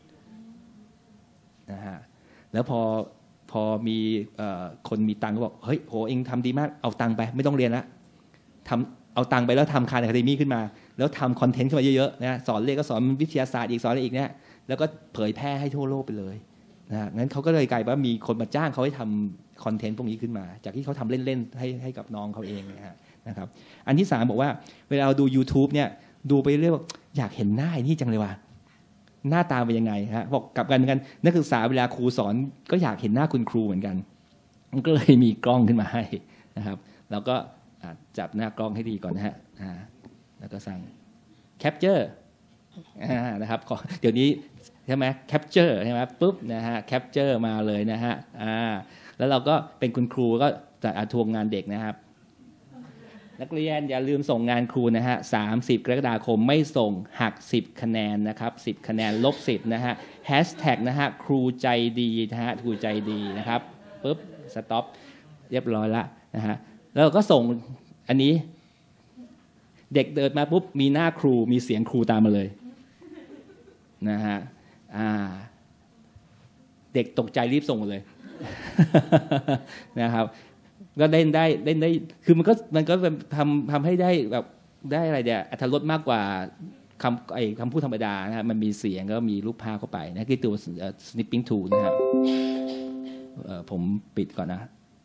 นะฮะแล้วพอพอมีคนมีตังก็บอกเฮ้ยโหเองทำดีมากเอาตังไปไม่ต้องเรียนละทำเอาตังไปแล้วทำคานอะคาเดมี่ขึ้นมาแล้วทำคอนเทนต์ขึ้นมาเยอะๆนะสอนเลขก็สอนวิทยาศาสตร์อีกสอนอะไรอีกเนี่ยแล้วก็เผยแพร่ให้ทั่วโลกไปเลยนะงั้นเขาก็เลยกลายว่ามีคนมาจ้างเขาให้ทำคอนเทนต์พวกนี้ขึ้นมาจากที่เขาทำเล่นๆให้ให้กับน้องเขาเองนะฮะนะครับอันที่สามบอกว่าเวลาเราดู YouTube เนี่ยดูไปเรื่อยอยากเห็นหน้านี่จังเลยว่ะหน้าตาเป็นยังไงฮะบอกกลับกันเหมือนกันนักศึกษาเวลาครูสอนก็อยากเห็นหน้าคุณครูเหมือนกันมันก็เลยมีกล้องขึ้นมาให้นะครับเราก็จับหน้ากล้องให้ดีก่อนนะฮะแล้วก็สั่ง capture นะครับเดี๋ยวนี้ใช่ไหม capture ใช่ไหมปุ๊บนะฮะ capture มาเลยนะฮะอ่าแล้วเราก็เป็นคุณครูก็จะทวงงานเด็กนะครับนักเรียนอย่าลืมส่งงานครูนะฮะสามสิบกรกฎาคมไม่ส่งหักสิบคะแนนนะครับสิบคะแนนลบสิบนะฮะแฮชแท็กนะฮะครูใจดีนะฮะครูใจดีนะครับปุ๊บสต็อปเรียบร้อยละนะฮะแล้วเราก็ส่งอันนี้เด็กเดินมาปุ๊บมีหน้าครูมีเสียงครูตามมาเลยนะฮะอ่าเด็กตกใจรีบส่งเลยนะครับก็เล่นได้เล่นได้คือมันก็มันก็ทำทำให้ได้แบบได้อะไรเดี๋ยวอรรถรสมากกว่าคำไอ้คำพูดธรรมดานะฮะมันมีเสียงก็มีรูปภาพเข้าไปนะคือตัว snipping tool นะครับผมปิดก่อนนะ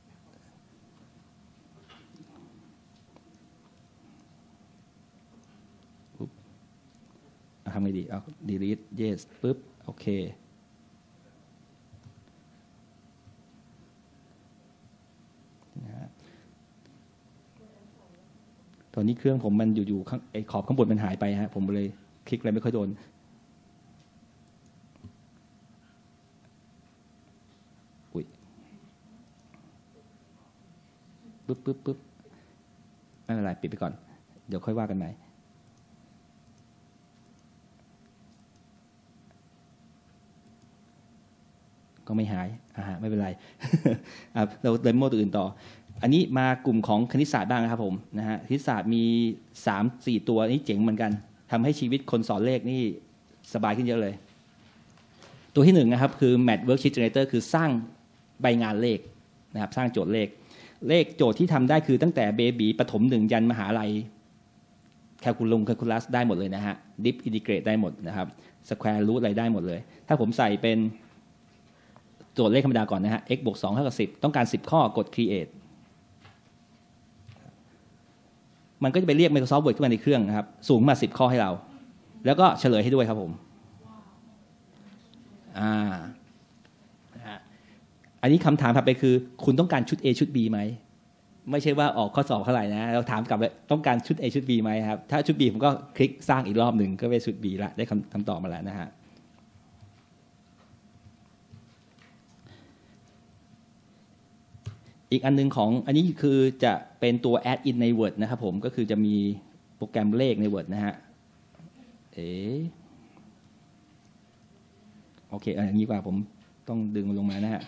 ทำไงดีเอา delete yes ปุ๊บโอเคตอนนี้เครื่องผมมันอยู่ๆข้างไอ้ขอบข้างบนมันหายไปฮะผมเลยคลิกอะไรไม่ค่อยโดนอุ้ยปึ๊บปึ๊บปึ๊บไม่เป็นไรปิดไปก่อนเดี๋ยวค่อยว่ากันใหม่ก็ไม่หายอ่าไม่เป็นไร เราเดินโมตัวอื่นต่ออันนี้มากลุ่มของคณิตศาสตร์บ้างนะครับผมนะฮะคณิตศาสตร์มี สามสี่ ตัวนี่เจ๋งเหมือนกันทำให้ชีวิตคนสอนเลขนี่สบายขึ้นเยอะเลยตัวที่หนึ่งนะครับคือ Math Worksheet Generator คือสร้างใบงานเลขนะครับสร้างโจทย์เลขเลขโจทย์ที่ทำได้คือตั้งแต่เบบีประถมหนึ่งยันมหาลัยแคลคูลัมแคลคูลัสได้หมดเลยนะฮะดิฟอินทิเกรตได้หมดนะครับสแควร์รูทอะไรได้หมดเลยถ้าผมใส่เป็นโจทย์เลขธรรมดาก่อนนะฮะ x บวกสองเท่ากับสิบต้องการสิบข้อกด create มันก็จะไปเรียก Microsoft Word ขึ้นมาในเครื่องนะครับสูงมาสิบข้อให้เราแล้วก็เฉลยให้ด้วยครับผมอ่าอันนี้คำถามถัดไปคือคุณต้องการชุด A ชุด B ไหมไม่ใช่ว่าออกข้อสอบเท่าไหร่นะเราถามกลับเลยต้องการชุด A ชุด B ไหมครับถ้าชุด B ผมก็คลิกสร้างอีกรอบหนึ่งก็เป็นชุด B ละได้คำคำตอบมาแล้วนะฮะอีกอันนึงของอันนี้คือจะเป็นตัว add in ใน Word นะครับผมก็คือจะมีโปรแกรมเลขใน Word นะฮะเอ๋โอเคอย่างนี้กว่าผมต้องดึงมันลงมานะฮะ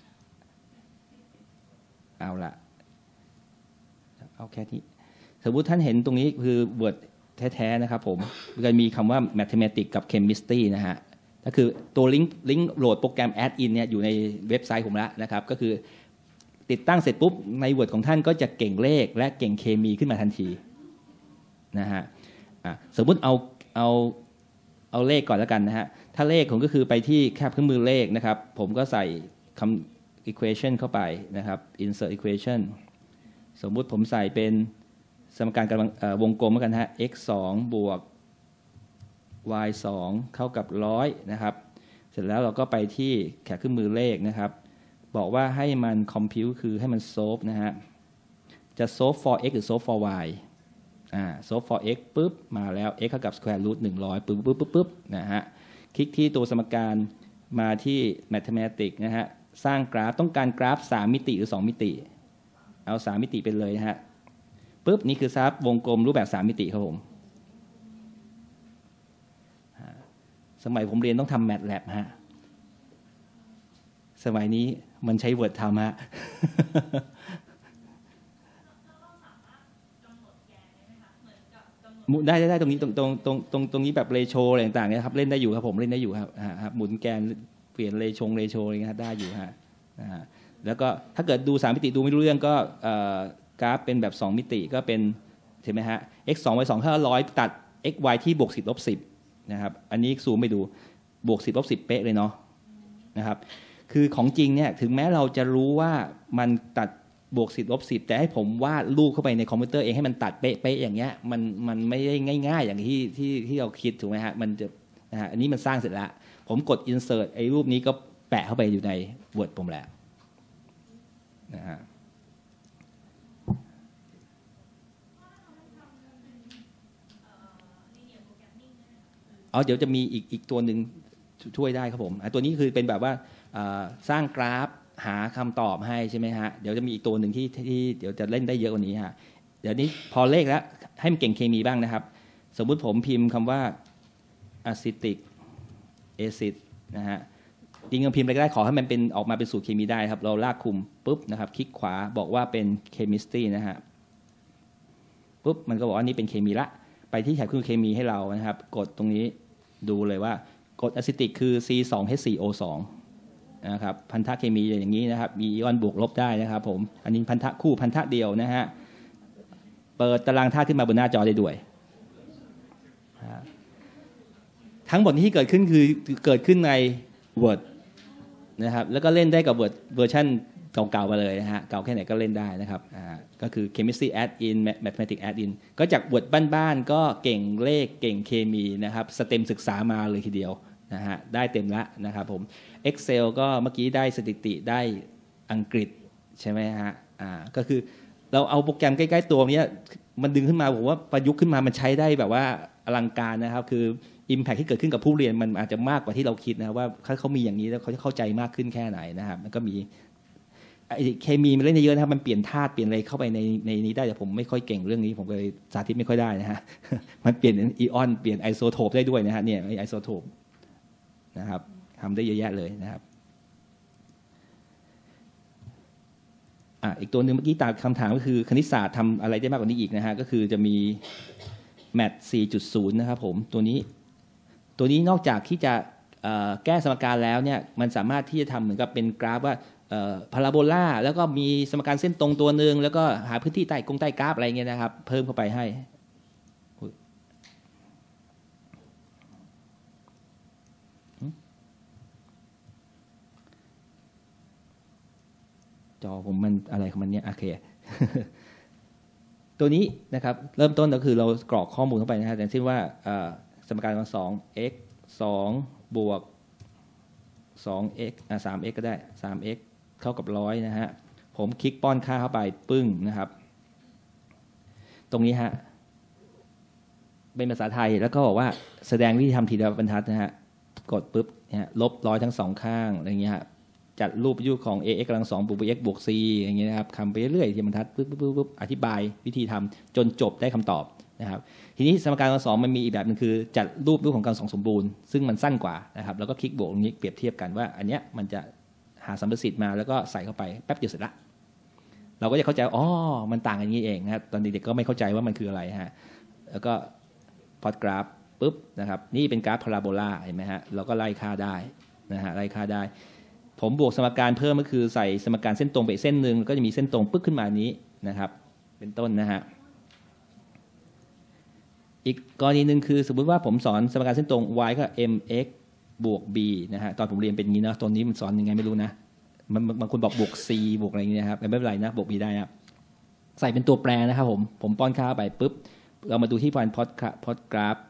เอาละเอาแค่นี้สมมติท่านเห็นตรงนี้คือ Word แท้ๆนะครับผมจะมีคำว่า mathematics กับ chemistry นะฮะก็คือตัวลิงก์ลิงก์โหลดโปรแกรม add in เนี่ยอยู่ในเว็บไซต์ผมแล้วนะครับก็คือติดตั้งเสร็จปุ๊บใน Word ของท่านก็จะเก่งเลขและเก่งเคมีขึ้นมาทันทีนะฮะสมมุติเอาเอาเอาเลขก่อนแล้วกันนะฮะถ้าเลขผมก็คือไปที่แคปเครื่องมือเลขนะครับผมก็ใส่คำ equation เข้าไปนะครับ insert equation สมมุติผมใส่เป็นสมการกำลังวงกลมแล้วกันฮะ x สองบวก y สองเท่ากับหนึ่งร้อยนะครับเสร็จแล้วเราก็ไปที่แคปเครื่องมือเลขนะครับบอกว่าให้มัน compute คือให้มัน solve นะฮะจะ solve for x หรือ solve for y อ่า solve for x ปุ๊บมาแล้ว x เท่ากับ square root หนึ่งร้อยปุ๊บปุ๊บปุ๊บปุ๊บนะฮะคลิกที่ตัวสมการมาที่ mathematics นะฮะสร้างกราฟต้องการกราฟสามมิติหรือสองมิติเอาสามมิติไปเลยนะฮะปุ๊บนี่คือซับวงกลมรูปแบบสามมิติครับผมสมัยผมเรียนต้องทำ MATLAB ฮะสมัยนี้มันใช้ Word ทำฮะได้ได้ได้ตรงนี้ตรงตรงตรงตรงตรงนี้แบบเรโชอะไรต่างๆเนี่ยครับเล่นได้อยู่ครับผมเล่นได้อยู่ครับครับหมุนแกนเปลี่ยนเรโชเรโชอะไรเงี้ยได้อยู่ฮะนะฮะแล้วก็ถ้าเกิดดูสามมิติดูไม่รู้เรื่องก็กราฟเป็นแบบสองมิติก็เป็นเห็นไหมฮะ x สอง y สองถ้าร้อยตัด x y ที่บวกสิบลบสิบนะครับอันนี้ซูมไปดูบวกสิบลบสิบเป๊ะเลยเนาะนะครับคือของจริงเนี่ยถึงแม้เราจะรู้ว่ามันตัดบวกสิบลบสิบแต่ให้ผมวาดรูปเข้าไปในคอมพิวเตอร์เองให้มันตัดเป๊ะๆอย่างเงี้ยมันมันไม่ได้ง่ายๆอย่างที่ที่ที่เราคิดถูกไหมฮะมันจะนะฮะอันนี้มันสร้างเสร็จแล้วผมกด insert ไอ้รูปนี้ก็แปะเข้าไปอยู่ใน Word ผมแล้วนะฮะอ๋อเดี๋ยวจะมีอีกอีกตัวหนึ่งช่วยได้ครับผมตัวนี้คือเป็นแบบว่าสร้างกราฟหาคำตอบให้ใช่ไหมฮะเดี๋ยวจะมีอีกตัวหนึ่งที่ที่เดี๋ยวจะเล่นได้เยอะกว่านี้ฮะเดี๋ยวนี้พอเลขแล้วให้มันเก่งเคมีบ้างนะครับสมมุติผมพิมพ์คำว่า acetic acid นะฮะจริงๆพิมพ์อะไรก็ได้ขอให้มันเป็นออกมาเป็นสูตรเคมีได้ครับเราลากคุมปุ๊บนะครับคลิกขวาบอกว่าเป็น chemistry นะฮะปุ๊บมันก็บอกว่านี่เป็นเคมีละไปที่แถบเครื่องเคมีให้เรานะครับกดตรงนี้ดูเลยว่ากรดอะซิติกคือ ซี สอง เอช โฟร์ โอ ทูนะครับพันธะเคมีอย่างนี้นะครับมีอิออนบวกลบได้นะครับผมอันนี้พันธะคู่พันธะเดียวนะฮะเปิดตารางธาตุขึ้นมาบนหน้าจอได้ด้วยทั้งหมดที่เกิดขึ้นคือเกิดขึ้นใน Word นะครับแล้วก็เล่นได้กับ Word เวอร์ชันเก่าๆมาเลยนะฮะเก่าแค่ไหนก็เล่นได้นะครับอ่าก็คือ Chemistry Add-in Mathematics Add-in ก็จาก Word บ้านๆก็เก่งเลขเก่งเคมีนะครับสเต็มศึกษามาเลยทีเดียวนะฮะได้เต็มละนะครับผม Excel ก็เมื่อกี้ได้สถิติได้อังกฤษใช่ไหมฮะอ่าก็คือเราเอาโปรแกรมใกล้ๆตัวนี้มันดึงขึ้นมาผมว่าประยุกต์ขึ้นมามันใช้ได้แบบว่าอลังการนะครับคือ impact ที่เกิดขึ้นกับผู้เรียนมันอาจจะมากกว่าที่เราคิดนะว่าถ้าเขามีอย่างนี้แล้วเขาจะเข้าใจมากขึ้นแค่ไหนนะครับมันก็มีเคมีมันเล่นเยอะนะครับมันเปลี่ยนธาตุเปลี่ยนอะไรเข้าไปในในนี้ได้แต่ผมไม่ค่อยเก่งเรื่องนี้ผมเลยสาธิตไม่ค่อยได้นะฮะมันเปลี่ยนอีออนเปลี่ยนไอโซโทปได้ด้วยนะฮะเนี่ยไอโซโทปนะครับทำได้เยอะแยะเลยนะครับอ่ะอีกตัวหนึ่งเมื่อกี้ตามคำถามก็คือคณิตศาสตร์ทำอะไรได้มากกว่านี้อีกนะฮะก็คือจะมี แมท สี่จุดศูนย์ นะครับผมตัวนี้ตัวนี้นอกจากที่จะแก้สมการแล้วเนี่ยมันสามารถที่จะทำเหมือนกับเป็นกราฟว่าพาราโบลาแล้วก็มีสมการเส้นตรงตัวหนึ่งแล้วก็หาพื้นที่ใต้กงใต้กราฟอะไรเงี้ยนะครับเพิ่มเข้าไปให้จอผมมันอะไรของมันเนี่ยโอเค ตัวนี้นะครับเริ่มต้นก็คือเรากรอกข้อมูลเข้าไปนะฮะอย่างเช่นว่าสมการของสอง x สองบวกสอง x อ่ะ สาม x ก็ได้ สาม x เท่ากับหนึ่งร้อยนะฮะผมคลิกป้อนค่าเข้าไปปึ้งนะครับตรงนี้ฮะเป็นภาษาไทยแล้วก็บอกว่าแสดงวิธีทำทีละบรรทัดนะฮะกดปุ๊บเนี่ยลบร้อยทั้งสองข้างอะไรเงี้ยฮะจัดรูปประยุกต์ของ ax กำลังสองบวก bx บวก c อย่างเงี้ยนะครับทำไปเรื่อยๆที่บรรทัดปุ๊บปุ๊บปุ๊บอธิบายวิธีทำจนจบได้คำตอบนะครับทีนี้สมการกำลังสองมันมีอีกแบบนึงคือจัดรูปรูปของกำลังสองสมบูรณ์ซึ่งมันสั้นกว่านะครับแล้วก็คลิกบวกตรงนี้เปรียบเทียบกันว่าอันเนี้ยมันจะหาสัมประสิทธิ์มาแล้วก็ใส่เข้าไปแป๊บเดียวเสร็จละเราก็จะเข้าใจอ๋อมันต่างกันอย่างนี้เองนะครับตอนเด็กๆก็ไม่เข้าใจว่ามันคืออะไรฮะแล้วก็พอดกราฟปุ๊บนะครับนี่เป็นกราฟพาราโบลาเห็นไหมฮะเราก็ไล่ค่าได้นะฮะไล่ค่าได้ผมบวกสมการเพิ่มก็คือใส่สมการเส้นตรงไปเส้นหนึ่งก็จะมีเส้นตรงปึ๊กขึ้นมานี้นะครับเป็นต้นนะฮะอีกกรณีหนึ่งคือสมมุติว่าผมสอนสมการเส้นตรง y ก็ mx บวก b นะฮะตอนผมเรียนเป็นอย่างนี้นะตอนนี้มันสอนยังไงไม่รู้นะมันบางคนบอกบวก c บวกอะไรอย่างเงี้ยครับไม่เป็นไรนะบวก b ได้นะใส่เป็นตัวแปรนะครับผมผมป้อนค่าไปปุ๊บเรามาดูที่พอดพอดกราฟ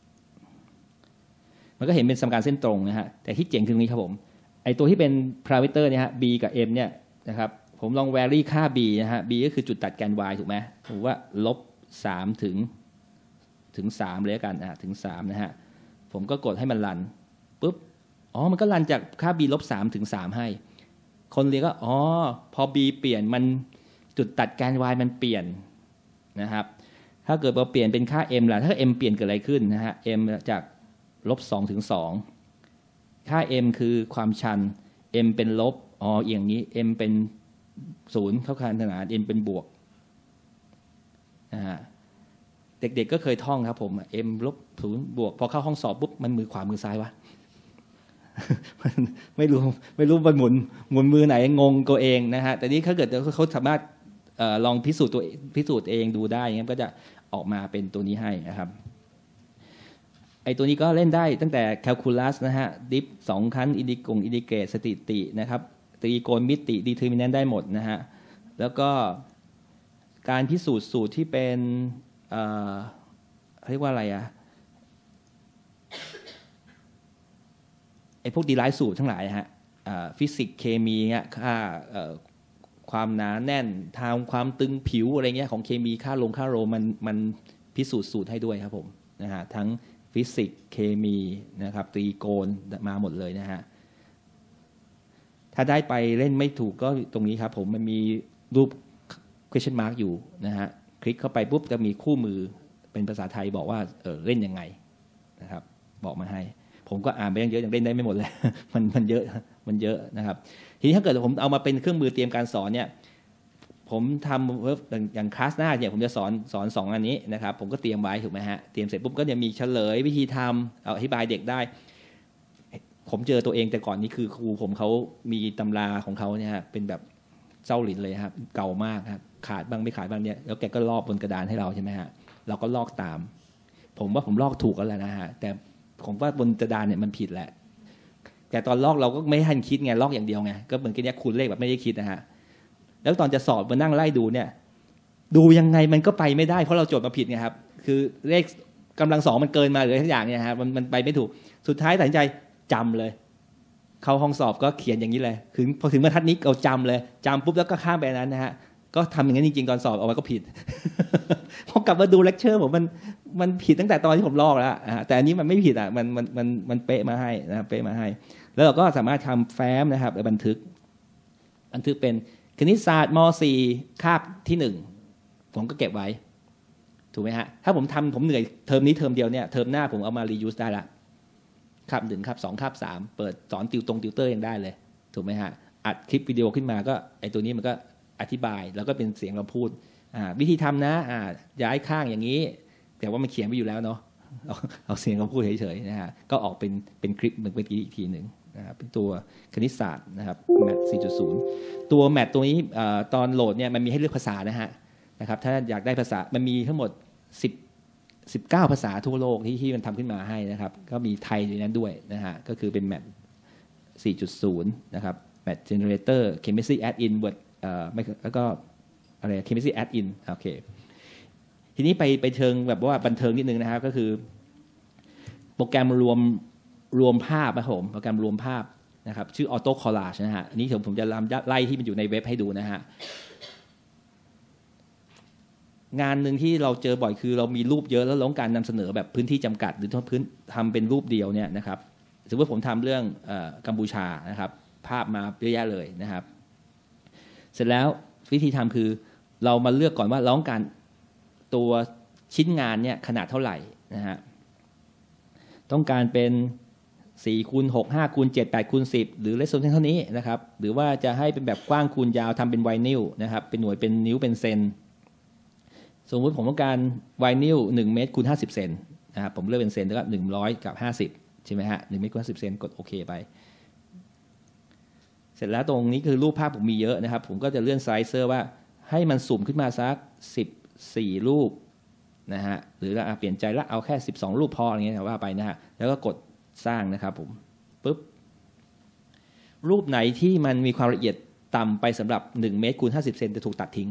มันก็เห็นเป็นสมการเส้นตรงนะฮะแต่ที่เจ๋งคือนี้ครับผมไอตัวที่เป็นพารามิเตอร์เนี่ยฮะ b กับ m เนี่ยนะครับผมลองแวรี่ค่า b นะฮะ b ก็คือจุดตัดแกน y ถูกไหมผมว่าลบสามถึงถึงสามเลยกันนะถึงสามนะฮะผมก็กดให้มันรันปุ๊บอ๋อมันก็รันจากค่า b ลบสามถึงสามให้คนเรียนก็อ๋อพอ b เปลี่ยนมันจุดตัดแกน y มันเปลี่ยนนะครับถ้าเกิดเราเปลี่ยนเป็นค่า m ล่ะถ้า m เปลี่ยนเกิดอะไรขึ้นนะฮะ m จากลบสองถึงสองค่า m คือความชัน m เป็นลบอ๋ออย่างนี้ m เป็นศูนย์เข้าขนาน m เป็นบวกนะฮะเด็กๆก็เคยท่องครับผม m ลบศูนย์บวกพอเข้าห้องสอบปุ๊บมันมือขวามือซ้ายวะ ไม่รู้ไม่รู้มันหมุนหมุนมือไหนงงตัวเองนะฮะแต่นี้ถ้าเกิดเขาสามารถลองพิสูจน์ตัวพิสูจน์เองดูได้งั้นก็จะออกมาเป็นตัวนี้ให้นะครับไอตัวนี้ก็เล่นได้ตั้งแต่แคลคูลัสนะฮะดิฟสองขั้นอินดิกงอินดิเกรตสถิตินะครับตรีโกณมิติดีเทอร์มินันต์ได้หมดนะฮะแล้วก็การพิสูจน์สูตรที่เป็นเอ่อเรียกว่าอะไรอะไอพวกดีไลท์สูตรทั้งหลายฮะฟิสิกส์เคมีเนี่ยค่าความหนาแน่นทางความตึงผิวอะไรเงี้ยของเคมีค่าลงค่าโรมันมันพิสูจน์สูตรให้ด้วยครับผมนะฮะทั้งฟิสิกส์เคมีนะครับตรีโกณมาหมดเลยนะฮะถ้าได้ไปเล่นไม่ถูกก็ตรงนี้ครับผมมันมีรูป question mark อยู่นะฮะคลิกเข้าไปปุ๊บจะมีคู่มือเป็นภาษาไทยบอกว่าเออเล่นยังไงนะครับบอกมาให้ผมก็อ่านไปยังเยอะยังเล่นได้ไม่หมดเลย มันมันเยอะมันเยอะนะครับทีนี้ถ้าเกิดผมเอามาเป็นเครื่องมือเตรียมการสอนเนี่ยผมทำอย่างคลาสหน้าเนี่ยผมจะสอนสอนสองอันนี้นะครับผมก็เตรียมไว้ถูกไหมฮะเตรียมเสร็จปุ๊บก็จะมีเฉลยวิธีทำเอาอธิบายเด็กได้คผมเจอตัวเองแต่ก่อนนี้คือครูผมเขามีตำราของเขาเนี่ยฮะเป็นแบบเจ้าหลินเลยครับเก่ามากครับขาดบ้างไม่ขาดบ้างเนี่ยแล้วแกก็ลอกบนกระดานให้เราใช่ไหมฮะเราก็ลอกตามผมว่าผมลอกถูกแล้วนะฮะแต่ผมว่าบนกระดานเนี่ยมันผิดแหละแต่ตอนลอกเราก็ไม่ทันคิดไงลอกอย่างเดียวไงก็เหมือนกันเนี้ยคูณเลขแบบไม่ได้คิดนะฮะแล้วตอนจะสอบมานั่งไล่ดูเนี่ยดูยังไงมันก็ไปไม่ได้เพราะเราโจทย์มาผิดไงครับคือเลขกำลังสองมันเกินมาหรือทุกอย่างเนี่ยฮะมันมันไปไม่ถูกสุดท้ายตัดสินใจจำเลยเข้าห้องสอบก็เขียนอย่างนี้เลยถึงพอถึงบรรทัดนี้เอาจำเลยจำปุ๊บแล้วก็ข้ามไปนั้นนะฮะก็ทำอย่างนั้นจริงๆตอนสอบเอาไว้ก็ผิด พอกลับมาดูเลคเชอร์ผมมันมันผิดตั้งแต่ตอนที่ผมลอกแล้วแต่อันนี้มันไม่ผิดอ่ะมันมันมันมันเป๊ะมาให้นะเป๊ะมาให้แล้วเราก็สามารถทำแฟ้มนะครับบันทึกบันทึกเป็นคณิตศาสตร์ม.สี่ คาบที่หนึ่งผมก็เก็บไว้ถูกไหมฮะถ้าผมทำผมเหนื่อยเทอมนี้เทอมเดียวเนี่ยเทอมหน้าผมเอามา reuse ได้ละคาบหนึ่งคาบสองคาบสามเปิดสอนติวตรงติวเตอร์ยังได้เลยถูกไหมฮะอัดคลิปวิดีโอขึ้นมาก็ไอตัวนี้มันก็อธิบายแล้วก็เป็นเสียงเราพูดวิธีทำนะย้ายข้างอย่างนี้แต่ว่ามันเขียนไปอยู่แล้วเนาะเอาเอาเสียงเราพูดเฉยๆนะฮะก็ออกเป็นเป็นคลิปเหมือนเมื่อกี้อีกทีหนึ่งนะครับเป็นตัวคณิตศาสตร์นะครับแมท สี่จุดศูนย์ ตัวแมทตัวนี้ตอนโหลดเนี่ยมันมีให้เลือกภาษานะฮะนะครับถ้าอยากได้ภาษามันมีทั้งหมดสิบ สิบเก้าภาษาทั่วโลกที่ที่มันทำขึ้นมาให้นะครับก็มีไทยในนั้นด้วยนะฮะก็คือเป็นแมท สี่จุดศูนย์ นะครับแมท generator chemistry add in word เอ่อไม่แล้วก็อะไร chemistry add in โอเคทีนี้ไปไปเชิงแบบว่าบันเทิงนิดนึงนะครับก็คือโปรแกรมรวมรวมภาพนะครับผมโปรแกรมรวมภาพนะครับชื่อ auto collage นะฮะอันนี้ผมจะไล่ที่มันอยู่ในเว็บให้ดูนะฮะงานหนึ่งที่เราเจอบ่อยคือเรามีรูปเยอะแล้วเราต้องการนำเสนอแบบพื้นที่จำกัดหรือพื้นทำเป็นรูปเดียวเนี่ยนะครับสมมติผมทำเรื่องกัมพูชานะครับภาพมาเยอะแยะเลยนะครับเสร็จแล้ววิธีทำคือเรามาเลือกก่อนว่าเราต้องการตัวชิ้นงานเนี่ยขนาดเท่าไหร่นะฮะต้องการเป็นสี่คูณหก ห้าคูณเจ็ด แปดคูณสิบหรือ resolution เท่านี้นะครับหรือว่าจะให้เป็นแบบกว้างคูณยาวทำเป็นไวนิลนะครับเป็นหน่วยเป็นนิ้วเป็นเซนสมมติผมต้องการไวนิลหนึ่งเมตรคูณห้าสิบเซนนะครับผมเลือกเป็นเซนแล้วก็หนึ่งร้อยกับห้าสิบใช่ไหมฮะหนึ่งเมตรคูณห้าสิบเซนกดโอเคไปเสร็จแล้วตรงนี้คือรูปภาพผมมีเยอะนะครับผมก็จะเลื่อนไซเซอร์ว่าให้มันสุ่มขึ้นมาสักสิบสี่รูปนะฮะหรือเราเปลี่ยนใจแล้วเอาแค่สิบสองรูปพออย่างเงี้ยว่าไปนะฮะแล้วก็กดสร้างนะครับผมปุ๊บรูปไหนที่มันมีความละเอียดต่ำไปสำหรับหนึ่งเมตรคูณห้าสิบเซนจะถูกตัดทิ้ง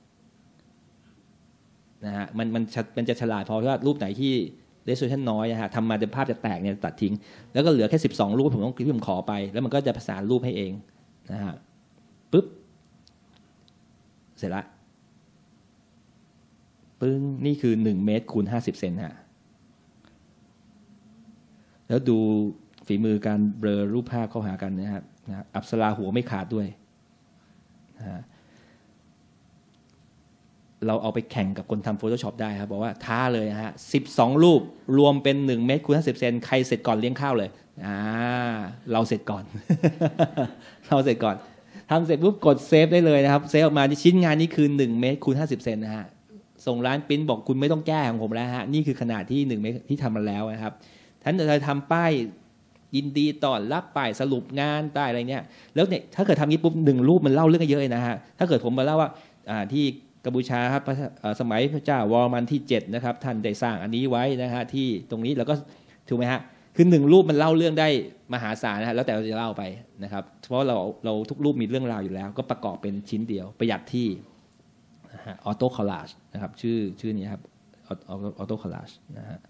นะฮะมันมันมันจะฉลาดพอว่ารูปไหนที่ resolution น้อยนะฮะทำมาจะภาพจะแตกเนี่ยตัดทิ้งแล้วก็เหลือแค่สิบสองรูปผมต้องคลิกผมขอไปแล้วมันก็จะประสานรูปให้เองนะฮะปุ๊บเสร็จละปึ้งนี่คือหนึ่งเมตรคูณห้าสิบเซนฮะแล้วดูฝีมือการเบลอรูปภาพเข้าหากันนะครับอัปสราหัวไม่ขาดด้วยนะฮะเราเอาไปแข่งกับคนทำ Photoshop ได้ครับบอกว่าท้าเลยนะฮะสิบสองรูปรวมเป็นหนึ่งเมตรคูณห้าสิบเซนใครเสร็จก่อนเลี้ยงข้าวเลยอ่าเราเสร็จก่อน เราเสร็จก่อนทำเสร็จปุ๊บกดเซฟได้เลยนะครับเซฟออกมาชิ้นงานนี้คือหนึ่งเมตรคูณห้าสิบเซนนะฮะส่งร้านปริ้นบอกคุณไม่ต้องแก้ของผมแล้วฮะนี่คือขนาดที่หนึ่งเมตรที่ทำมาแล้วนะครับท่านจะทำป้ายยินดีต้อนรับป้ายสรุปงานป้ายอะไรเนี้ยแล้วเนี่ยถ้าเกิดทำนี้ปุ๊บหนึ่งรูปมันเล่าเรื่องเยอะเลยนะฮะถ้าเกิดผมมาเล่าว่าที่กัมพูชาครับสมัยพระเจ้าวรมันที่เจ็ดนะครับท่านได้สร้างอันนี้ไว้นะฮะที่ตรงนี้แล้วก็ถูกไหมฮะคือหนึ่งรูปมันเล่าเรื่องได้มหาศาลนะฮะแล้วแต่เราจะเล่าไปนะครับเพราะเราเราทุกรูปมีเรื่องราวอยู่แล้วก็ประกอบเป็นชิ้นเดียวประหยัดที่ออโต้คอลลาจนะครับชื่อชื่อนี้ครับออโต้คอลลาจนะฮะ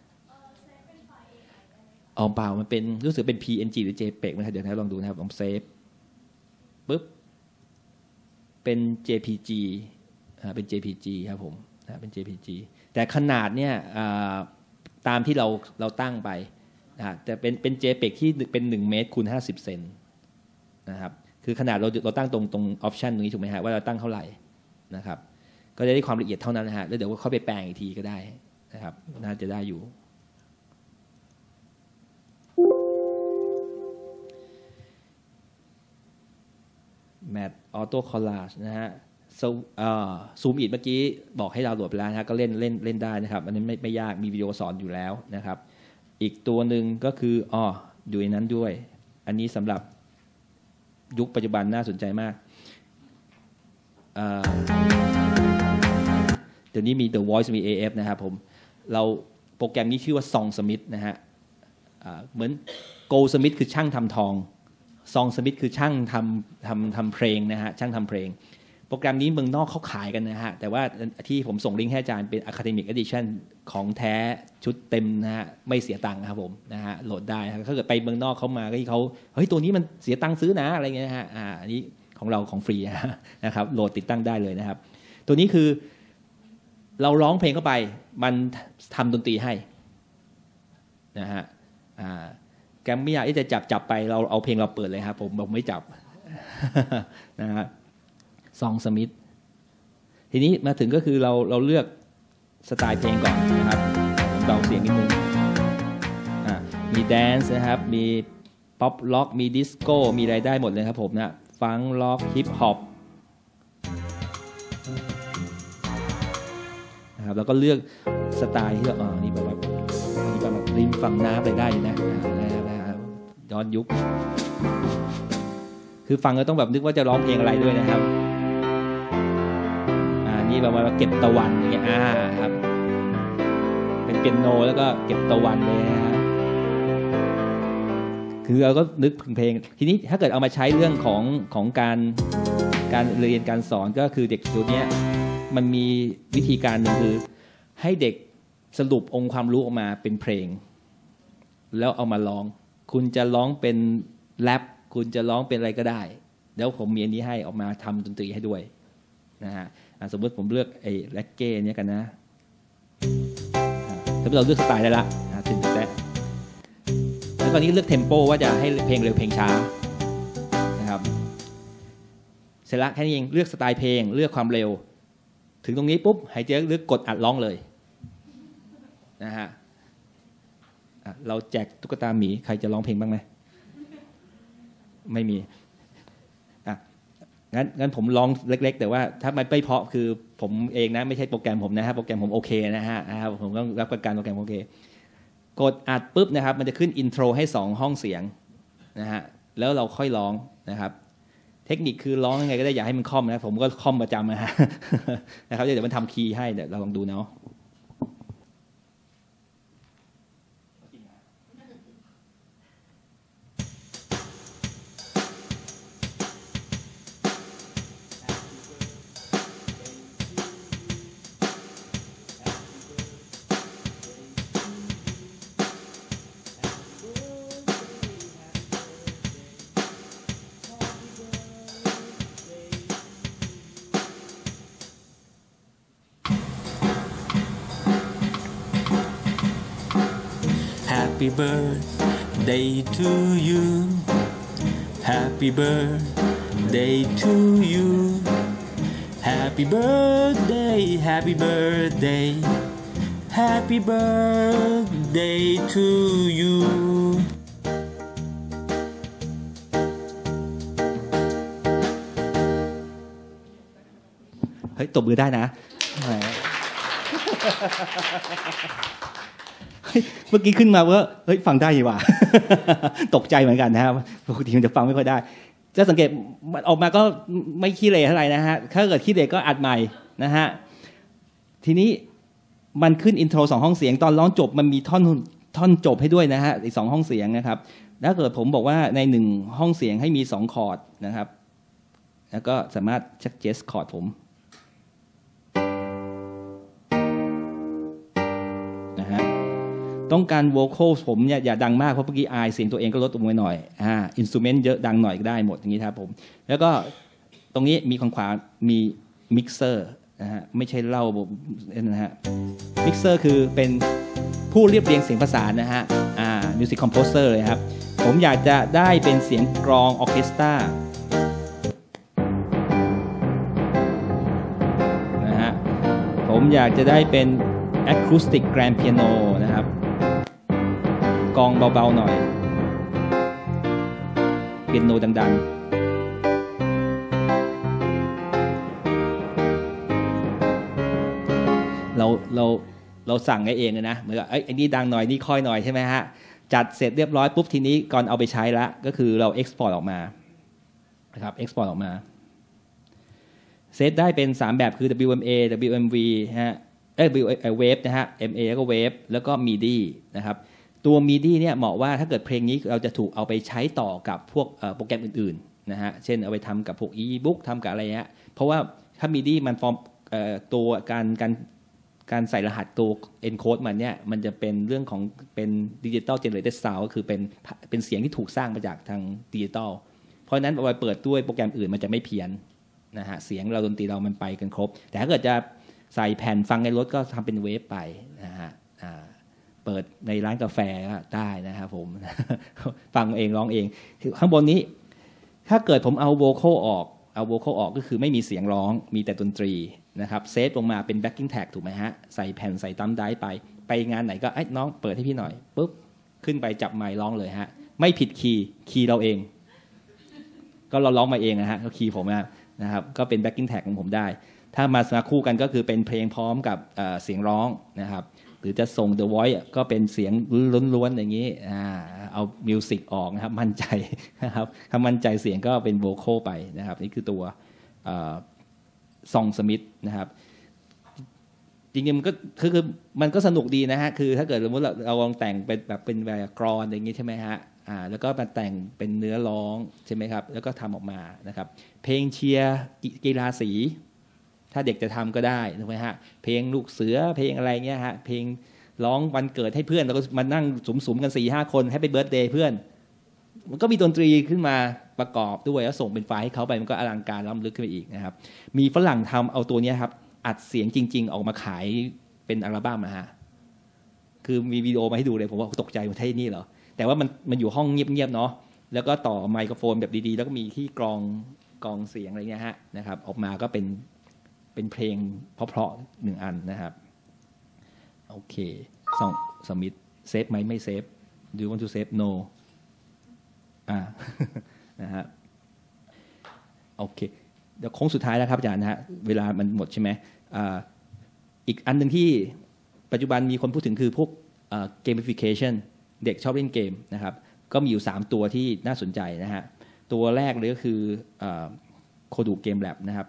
เอาเปล่ามันเป็นรู้สึกเป็น พี เอ็น จี หรือ เจ พี อี จี นะครับเดี๋ยวนะลองดูนะครับลองเซฟปุ๊บเป็น เจ พี จี เป็น เจ พี จี ครับผมนะเป็น เจ พี จี แต่ขนาดเนี่ยตามที่เราเราตั้งไปนะแต่เป็นเป็น เจ พี อี จี ที่เป็นหนึ่งเมตรคูณห้าสิบเซนนะครับคือขนาดเราเราตั้งตรงตรงออปชันตรงนี้ถูกไหมฮะว่าเราตั้งเท่าไหร่นะครับก็จะได้ความละเอียดเท่านั้นนะฮะแล้วเดี๋ยวเข้าไปแปลงอีกทีก็ได้นะครับน่าจะได้อยู่แมทออโต้คอลลาจนะฮะซูมอินเมื่อกี้บอกให้เราโหลดไปแล้วนะฮะก็เล่นเล่นเล่นได้นะครับอันนี้ไม่ไม่ยากมีวิดีโอสอนอยู่แล้วนะครับอีกตัวหนึ่งก็คืออ๋ออยู่ในนั้นด้วยอันนี้สำหรับยุคปัจจุบันน่าสนใจมากเดี๋ยวนี้มี The Voice มี เอ เอฟ นะครับผมเราโปรแกรมนี้ชื่อว่า Song Smith นะฮะเหมือน Gold Smith คือช่างทำทอง Song Smith คือช่างทำทำทำเพลงนะฮะช่างทำเพลงโปรแกรมนี้เมืองนอกเขาขายกันนะฮะแต่ว่าที่ผมส่งลิงก์ให้อาจารย์เป็น Academic Edition ของแท้ชุดเต็มนะฮะไม่เสียตังค์ครับผมนะฮะโหลดได้ถ้าเกิดไปเมืองนอกเขามาก็เขาเฮ้ยตัวนี้มันเสียตังค์ซื้อนะอะไรเงี้ยนะฮะอ่าอันนี้ของเราของฟรีนะครับโหลดติดตั้งได้เลยนะครับตัวนี้คือเราร้องเพลงเข้าไปมันทำดนตรีให้นะฮะอ่าแกมไม่อยากที่จะจับจับไปเราเอาเพลงเราเปิดเลยครับผมผมไม่จับนะฮะซองสมิธทีนี้มาถึงก็คือเราเราเลือกสไตล์เพลงก่อนนะครับเบาเสียงนิดนึงอ่ามีแดนซ์นะครับมีป๊อปล็อกมีดิสโก้มีอะไรได้หมดเลยครับผมนะฟังล็อกฮิปฮอปนะครับแล้วก็เลือกสไตล์ที่เราอ๋อนี่แบบว่านี่แบบริมฝั่งน้ำไปได้นะย้อนยุคคือฟังก็ต้องแบบนึกว่าจะร้องเพลงอะไรด้วยนะครับอ่านี่แบบว่าเก็บตะวันอย่างเงี้ยอ่าครับเป็นเปียโนแล้วก็เก็บตะวันเลยนะฮะคือเราก็นึกถึงเพลงทีนี้ถ้าเกิดเอามาใช้เรื่องของของการการเรียนการสอนก็คือเด็กตัวเนี้ยมันมีวิธีการหนึ่งคือให้เด็กสรุปองค์ความรู้ออกมาเป็นเพลงแล้วเอามาร้องคุณจะร้องเป็นแรปคุณจะร้องเป็นอะไรก็ได้แล้วผมมีอันนี้ให้ออกมาทำดนตรีให้ด้วยนะฮะสมมติผมเลือกไอ้แร็กเก้เนี้ยกันนะถ้าเราเลือกสไตล์ได้ละถึงแต่แล้วตอนนี้เลือกเทมโปว่าจะให้เพลงเร็วเพลงช้านะครับเสร็จละแค่นี้เองเลือกสไตล์เพลงเลือกความเร็วถึงตรงนี้ปุ๊บหายใจลึกกดอัดร้องเลยนะฮะเราแจกตุ๊กตาหมีใครจะร้องเพลงบ้างไหมไม่มีอ่ะงั้นงั้นผมร้องเล็กๆแต่ว่าถ้ามันไม่เพราะคือผมเองนะไม่ใช่โปรแกรมผมนะฮะโปรแกรมผมโอเคนะฮะนะครับผมต้องรับประกันโปรแกรมโอเคกดอัดปุ๊บนะครับมันจะขึ้นอินโทรให้สองห้องเสียงนะฮะแล้วเราค่อยร้องนะครับเทคนิคคือร้องยังไงก็ได้อย่าให้มันคล่อมนะผมก็คล่อมประจำนะฮะนะครับเดี๋ยวมันทำคีย์ให้เดี๋ยวเราลองดูเนาะ Happy birthday to you Happy birthday to you Happy birthday Happy birthday Happy birthday to you เฮ้ยตบมือได้นะเมื่อกี้ขึ้นมาว่าเฮ้ยฟังได้ดีว่ะ ตกใจเหมือนกันนะครับปกติมันจะฟังไม่ค่อยได้จะสังเกตมันออกมาก็ไม่ขี้เหร่เท่าไหร่นะฮะถ้าเกิดขี้เหร่ก็อัดใหม่นะฮะทีนี้มันขึ้นอินโทรสองห้องเสียงตอนร้องจบมันมีท่อนท่อนจบให้ด้วยนะฮะอีกสองห้องเสียงนะครับถ้าเกิดผมบอกว่าในหนึ่งห้องเสียงให้มีสองคอร์ดนะครับแล้วก็สามารถชักเจสคอร์ดผมต้องการโวคอลผมเนี่ยอย่าดังมากเพราะเมื่อกี้อายเสียงตัวเองก็ลดลงไปหน่อยอ่าอินสตูเมนต์เยอะดังหน่อยก็ได้หมดอย่างนี้ครับผมแล้วก็ตรงนี้มีข้างขวามีมิกเซอร์นะฮะไม่ใช่เล่านะฮะมิกเซอร์คือเป็นผู้เรียบเรียงเสียงประสานนะฮะอ่ามิวสิกคอมโพเซอร์เลยครับผมอยากจะได้เป็นเสียงกลองออร์เคสตรานะฮะผมอยากจะได้เป็นอะคูสติกแกรนด์เปียโนนะครับกองเบาๆหน่อยเปียโนดังๆเราเราเราสั่งให้เองเลยนะเหมือนกับไอ้นี่ดังหน่อยนี่ค่อยหน่อยใช่ไหมฮะจัดเสร็จเรียบร้อยปุ๊บทีนี้ก่อนเอาไปใช้ละก็คือเรา export ออกมานะครับ export ออกมาเซตได้เป็นสามแบบคือ ดับเบิลยู เอ็ม เอ ดับเบิลยู เอ็ม วี ฮะเอ้ย Wave นะฮะ เอ็ม เอ แล้วก็ Wave แล้วก็ มิดี นะครับตัว มิดี เนี่ยเหมาะว่าถ้าเกิดเพลงนี้เราจะถูกเอาไปใช้ต่อกับพวกโปรแกรมอื่นๆนะฮะเช่นเอาไปทำกับพวก e-book ทำกับอะไรเงี้ยเพราะว่าถ้า มิดี มันฟอร์มตัวการการการใส่รหัสตัว encode มันเนี่ยมันจะเป็นเรื่องของเป็น digital generated sound ก็คือเป็นเป็นเสียงที่ถูกสร้างมาจากทางดิจิตอลเพราะฉะนั้นเอาไปเปิดด้วยโปรแกรมอื่นมันจะไม่เพี้ยนนะฮะเสียงเราดนตรีเรามันไปกันครบแต่ถ้าเกิดจะใส่แผ่นฟังในรถก็ทำเป็นเวฟไปนะฮะเปิดในร้านกาแฟก็ได้นะครับผม ฟังเองร้องเองข้างบนนี้ถ้าเกิดผมเอาโวคอลออกเอาโวคอลออกก็คือไม่มีเสียงร้องมีแต่ดนตรีนะครับเซฟลงมาเป็น backing tag ถูกไหมฮะใส่แผ่นใส่ตั้มได้ไปไปงานไหนก็ไอ้น้องเปิดให้พี่หน่อยปุ๊บขึ้นไปจับไมค์ร้องเลยฮะไม่ผิดคีย์คีย์เราเองก็เราร้องมาเองนะฮะก็คีย์ผมนะครับก็เป็น backing tag ของผมได้ถ้ามามาคู่กันก็คือเป็นเพลงพร้อมกับเอ่อเสียงร้องนะครับหรือจะส่ง The Voice ก็เป็นเสียงล้วนๆอย่างนี้อ่าเอามิวสิกออกนะครับมั่นใจนะครับถ้ามั่นใจเสียงก็เป็นโวคอลไปนะครับนี่คือตัวซองสมิธนะครับจริงๆมันก็คือคือมันก็สนุกดีนะฮะคือถ้าเกิดสมมติเราเราลองแต่งเป็นแบบเป็นแบบกรอนอย่างนี้ใช่ไหมฮะอ่าแล้วก็มาแต่งเป็นเนื้อร้องใช่ไหมครับแล้วก็ทำออกมานะครับเพลงเชียร์กีฬาสีถ้าเด็กจะทำก็ได้ถูกไหมฮะเพลงลูกเสือเพลงอะไรเงี้ยฮะเพลงร้องวันเกิดให้เพื่อนแล้วก็มานั่งสุมๆกัน สี่ห้า คนให้เป็นเบิร์ธเดย์เพื่อนมันก็มีดนตรีขึ้นมาประกอบด้วยแล้วส่งเป็นไฟล์ให้เขาไปมันก็อลังการล้ำลึกขึ้นไปอีกนะครับมีฝรั่งทำเอาตัวนี้ครับอัดเสียงจริงๆออกมาขายเป็นอัลบั้มนะฮะคือมีวิดีโอมาให้ดูเลยผมว่าตกใจว่าใช่นี่เหรอแต่ว่ามันมันอยู่ห้องเงียบๆเนาะแล้วก็ต่อไมโครโฟนแบบดีๆแล้วก็มีที่กรองกรองเสียงอะไรเงี้ยฮะนะครับออกมาก็เป็นเป็นเพลงเพราะๆหนึ่งอันนะครับโอเคส่งสมิธเซฟไหมไม่เซฟ Do you want to save no อ่า นะฮะโอเคเดี๋ยวโค้งสุดท้ายแล้วครับอาจารย์นะฮะเวลามันหมดใช่ไหมอ่าอีกอันหนึ่งที่ปัจจุบันมีคนพูดถึงคือพวกเกมฟิเคชันเด็กชอบเล่นเกมนะครับก็มีอยู่สามตัวที่น่าสนใจนะฮะตัวแรกเลยก็คือโคดูเกมแลบนะครับ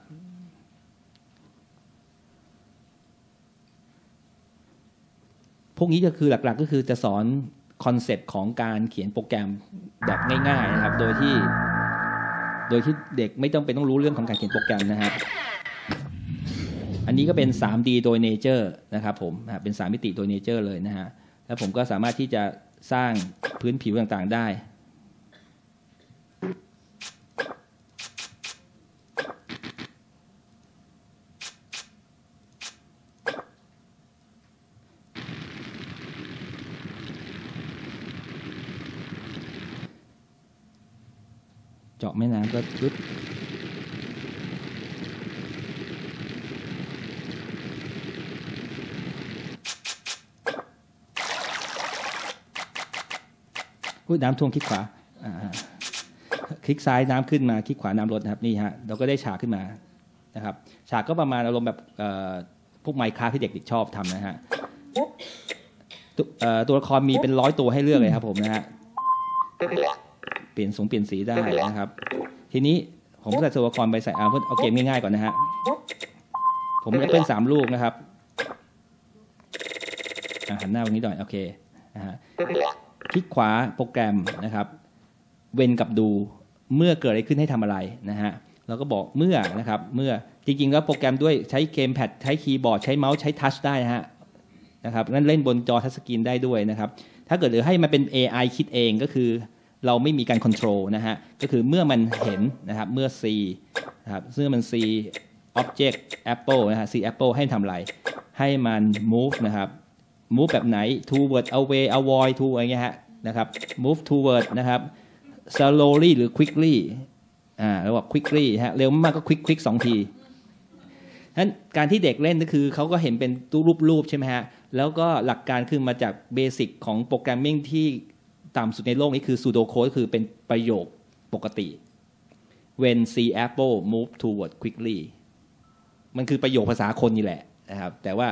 พวกนี้ก็คือหลักๆก็คือจะสอนคอนเซ็ปต์ของการเขียนโปรแกรมแบบง่ายๆนะครับโดยที่โดยที่เด็กไม่ต้องเป็นต้องรู้เรื่องของการเขียนโปรแกรมนะฮะอันนี้ก็เป็น ทรีดี โดย Nature นะครับผมเป็นสามมิติโดย Nature เลยนะฮะแล้วผมก็สามารถที่จะสร้างพื้นผิวต่างๆได้เจาะแม่น้ำก็ปึ๊บน้ำท่วมคลิกขวาคลิกซ้ายน้ำขึ้นมาคลิกขวาน้ำลดนะครับนี่ฮะเราก็ได้ฉากขึ้นมานะครับฉากก็ประมาณอารมณ์แบบพวกไมค์คราฟที่เด็กๆชอบทำนะฮะตัวละครมีเป็นร้อยตัวให้เลือกเลยครับผมนะฮะเปลี่ยนสงเปลี่ยนสีได้นะครับทีนี้ผมใส่ตัวละครไปใส่เอาเพื่อเอาเกมง่ายๆก่อนนะฮะผมแอปเปิลสามลูกนะครับหันหน้าตรงนี้หน่อยโอเคนะฮะคลิกขวาโปรแกรมนะครับเว้นกับดูเมื่อเกิดอะไรขึ้นให้ทำอะไรนะฮะเราก็บอกเมื่อนะครับเมื่อจริงๆแล้วโปรแกรมด้วยใช้เกมแพดใช้คีย์บอร์ดใช้เมาส์ใช้ทัชได้นะฮะนะครับนั่นเล่นบนจอทัชสกรีนได้ด้วยนะครับถ้าเกิดหรือให้มันเป็น เอ ไอ คิดเองก็คือเราไม่มีการคอนโทรลนะฮะก็คือเมื่อมันเห็นนะครับเมื่อ C นะครับเมื่อมัน C object apple นะฮะ C apple ให้ทำอะไรให้มัน move นะครับ move แบบไหน toward away avoid to อะไรเงี้ยฮะนะครับ move toward นะครับ slowly หรือ quickly อ่าแล้วบอก quickly ฮะเร็วมากก็ quick quick สองทีนั้นการที่เด็กเล่นก็คือเขาก็เห็นเป็นรูปๆใช่ไหมฮะแล้วก็หลักการคือมาจากเบสิกของโปรแกรมมิ่งที่ต่ำสุดในโลกนี้คือ pseudo code คือเป็นประโยคปกติ when see apple move toward quickly มันคือประโยคภาษาคนนี่แหละนะครับแต่ว่า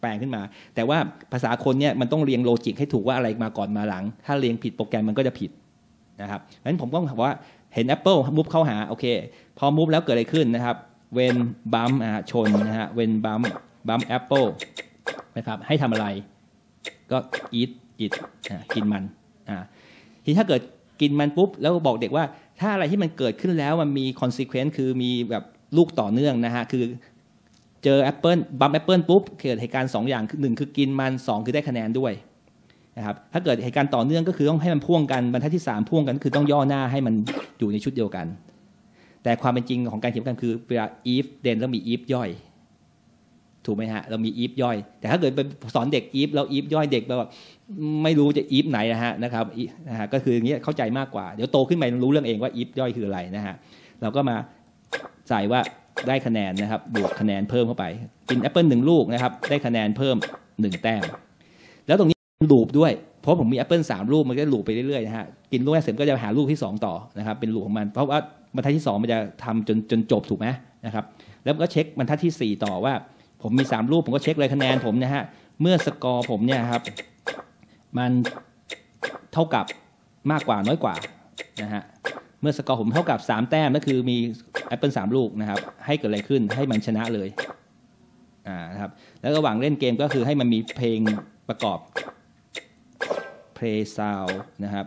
แปลงขึ้นมาแต่ว่าภาษาคนเนี่ยมันต้องเรียงโลจิกให้ถูกว่าอะไรมาก่อนมาหลังถ้าเรียงผิดโปรแกรมมันก็จะผิดนะครับงั้นผมก็บอกว่าเห็น Apple มุฟเข้าหาโอเคพอมุฟแล้วเกิดอะไรขึ้นนะครับ when bump อ่าชนนะฮะ when bump bump Apple นะครับให้ทำอะไรก็ eat it อ่ากินมันอ่าทีถ้าเกิดกินมันปุ๊บแล้วบอกเด็กว่าถ้าอะไรที่มันเกิดขึ้นแล้วมันมี consequence คือมีแบบลูกต่อเนื่องนะฮะคือเจอ Apple บัม Apple ปุ๊บเกิดเหตุการณ์สองอย่างหนึ่งคือกินมันสองคือได้คะแนนด้วยนะครับถ้าเกิดเหตุการณ์ต่อเนื่องก็คือต้องให้มันพ่วงกันบรรทัดที่สามพ่วงกันคือต้องย่อหน้าให้มันอยู่ในชุดเดียวกันแต่ความเป็นจริงของการเขียนกันคือเวลา if then แล้วมี if ย่อยถูกไหมฮะเรามี if ย่อยแต่ถ้าเกิดไปสอนเด็ก if แล้ว if ย่อยเด็กแบบไม่รู้จะ if ไหนนะฮะนะครับนะฮะก็คืออย่างเงี้ยเข้าใจมากกว่าเดี๋ยวโตขึ้นไปรู้เรื่องเองว่า if ย่อยคืออะไรนะฮะเราก็มาใส่ว่าได้คะแนนนะครับบวกคะแนนเพิ่มเข้าไปกินแอปเปิลหนึ่งลูกนะครับได้คะแนนเพิ่มหนึ่งแต้มแล้วตรงนี้ลูปด้วยเพราะผมมีแอปเปิลสามลูกมันก็ลูปไปเรื่อยๆนะฮะกินลูกแรกเสร็จก็จะหาลูกที่สองต่อนะครับเป็นลูกของมันเพราะว่าบรรทัดที่สองมันจะทำจนจนจบถูกไหมนะครับแล้วก็เช็คบรรทัดที่สี่ต่อว่าผมมีสามลูกผมก็เช็คเลยคะแนนผมนะฮะเมื่อสกอร์ผมเนี่ยครับมันเท่ากับมากกว่าน้อยกว่านะฮะเมื่อสกอร์ผมเท่ากับสามแต้มก็คือมีแอปเปิลสามลูกนะครับให้เกิดอะไรขึ้นให้มันชนะเลยอ่านะครับแล้วระหว่างเล่นเกมก็คือให้มันมีเพลงประกอบ play sound นะครับ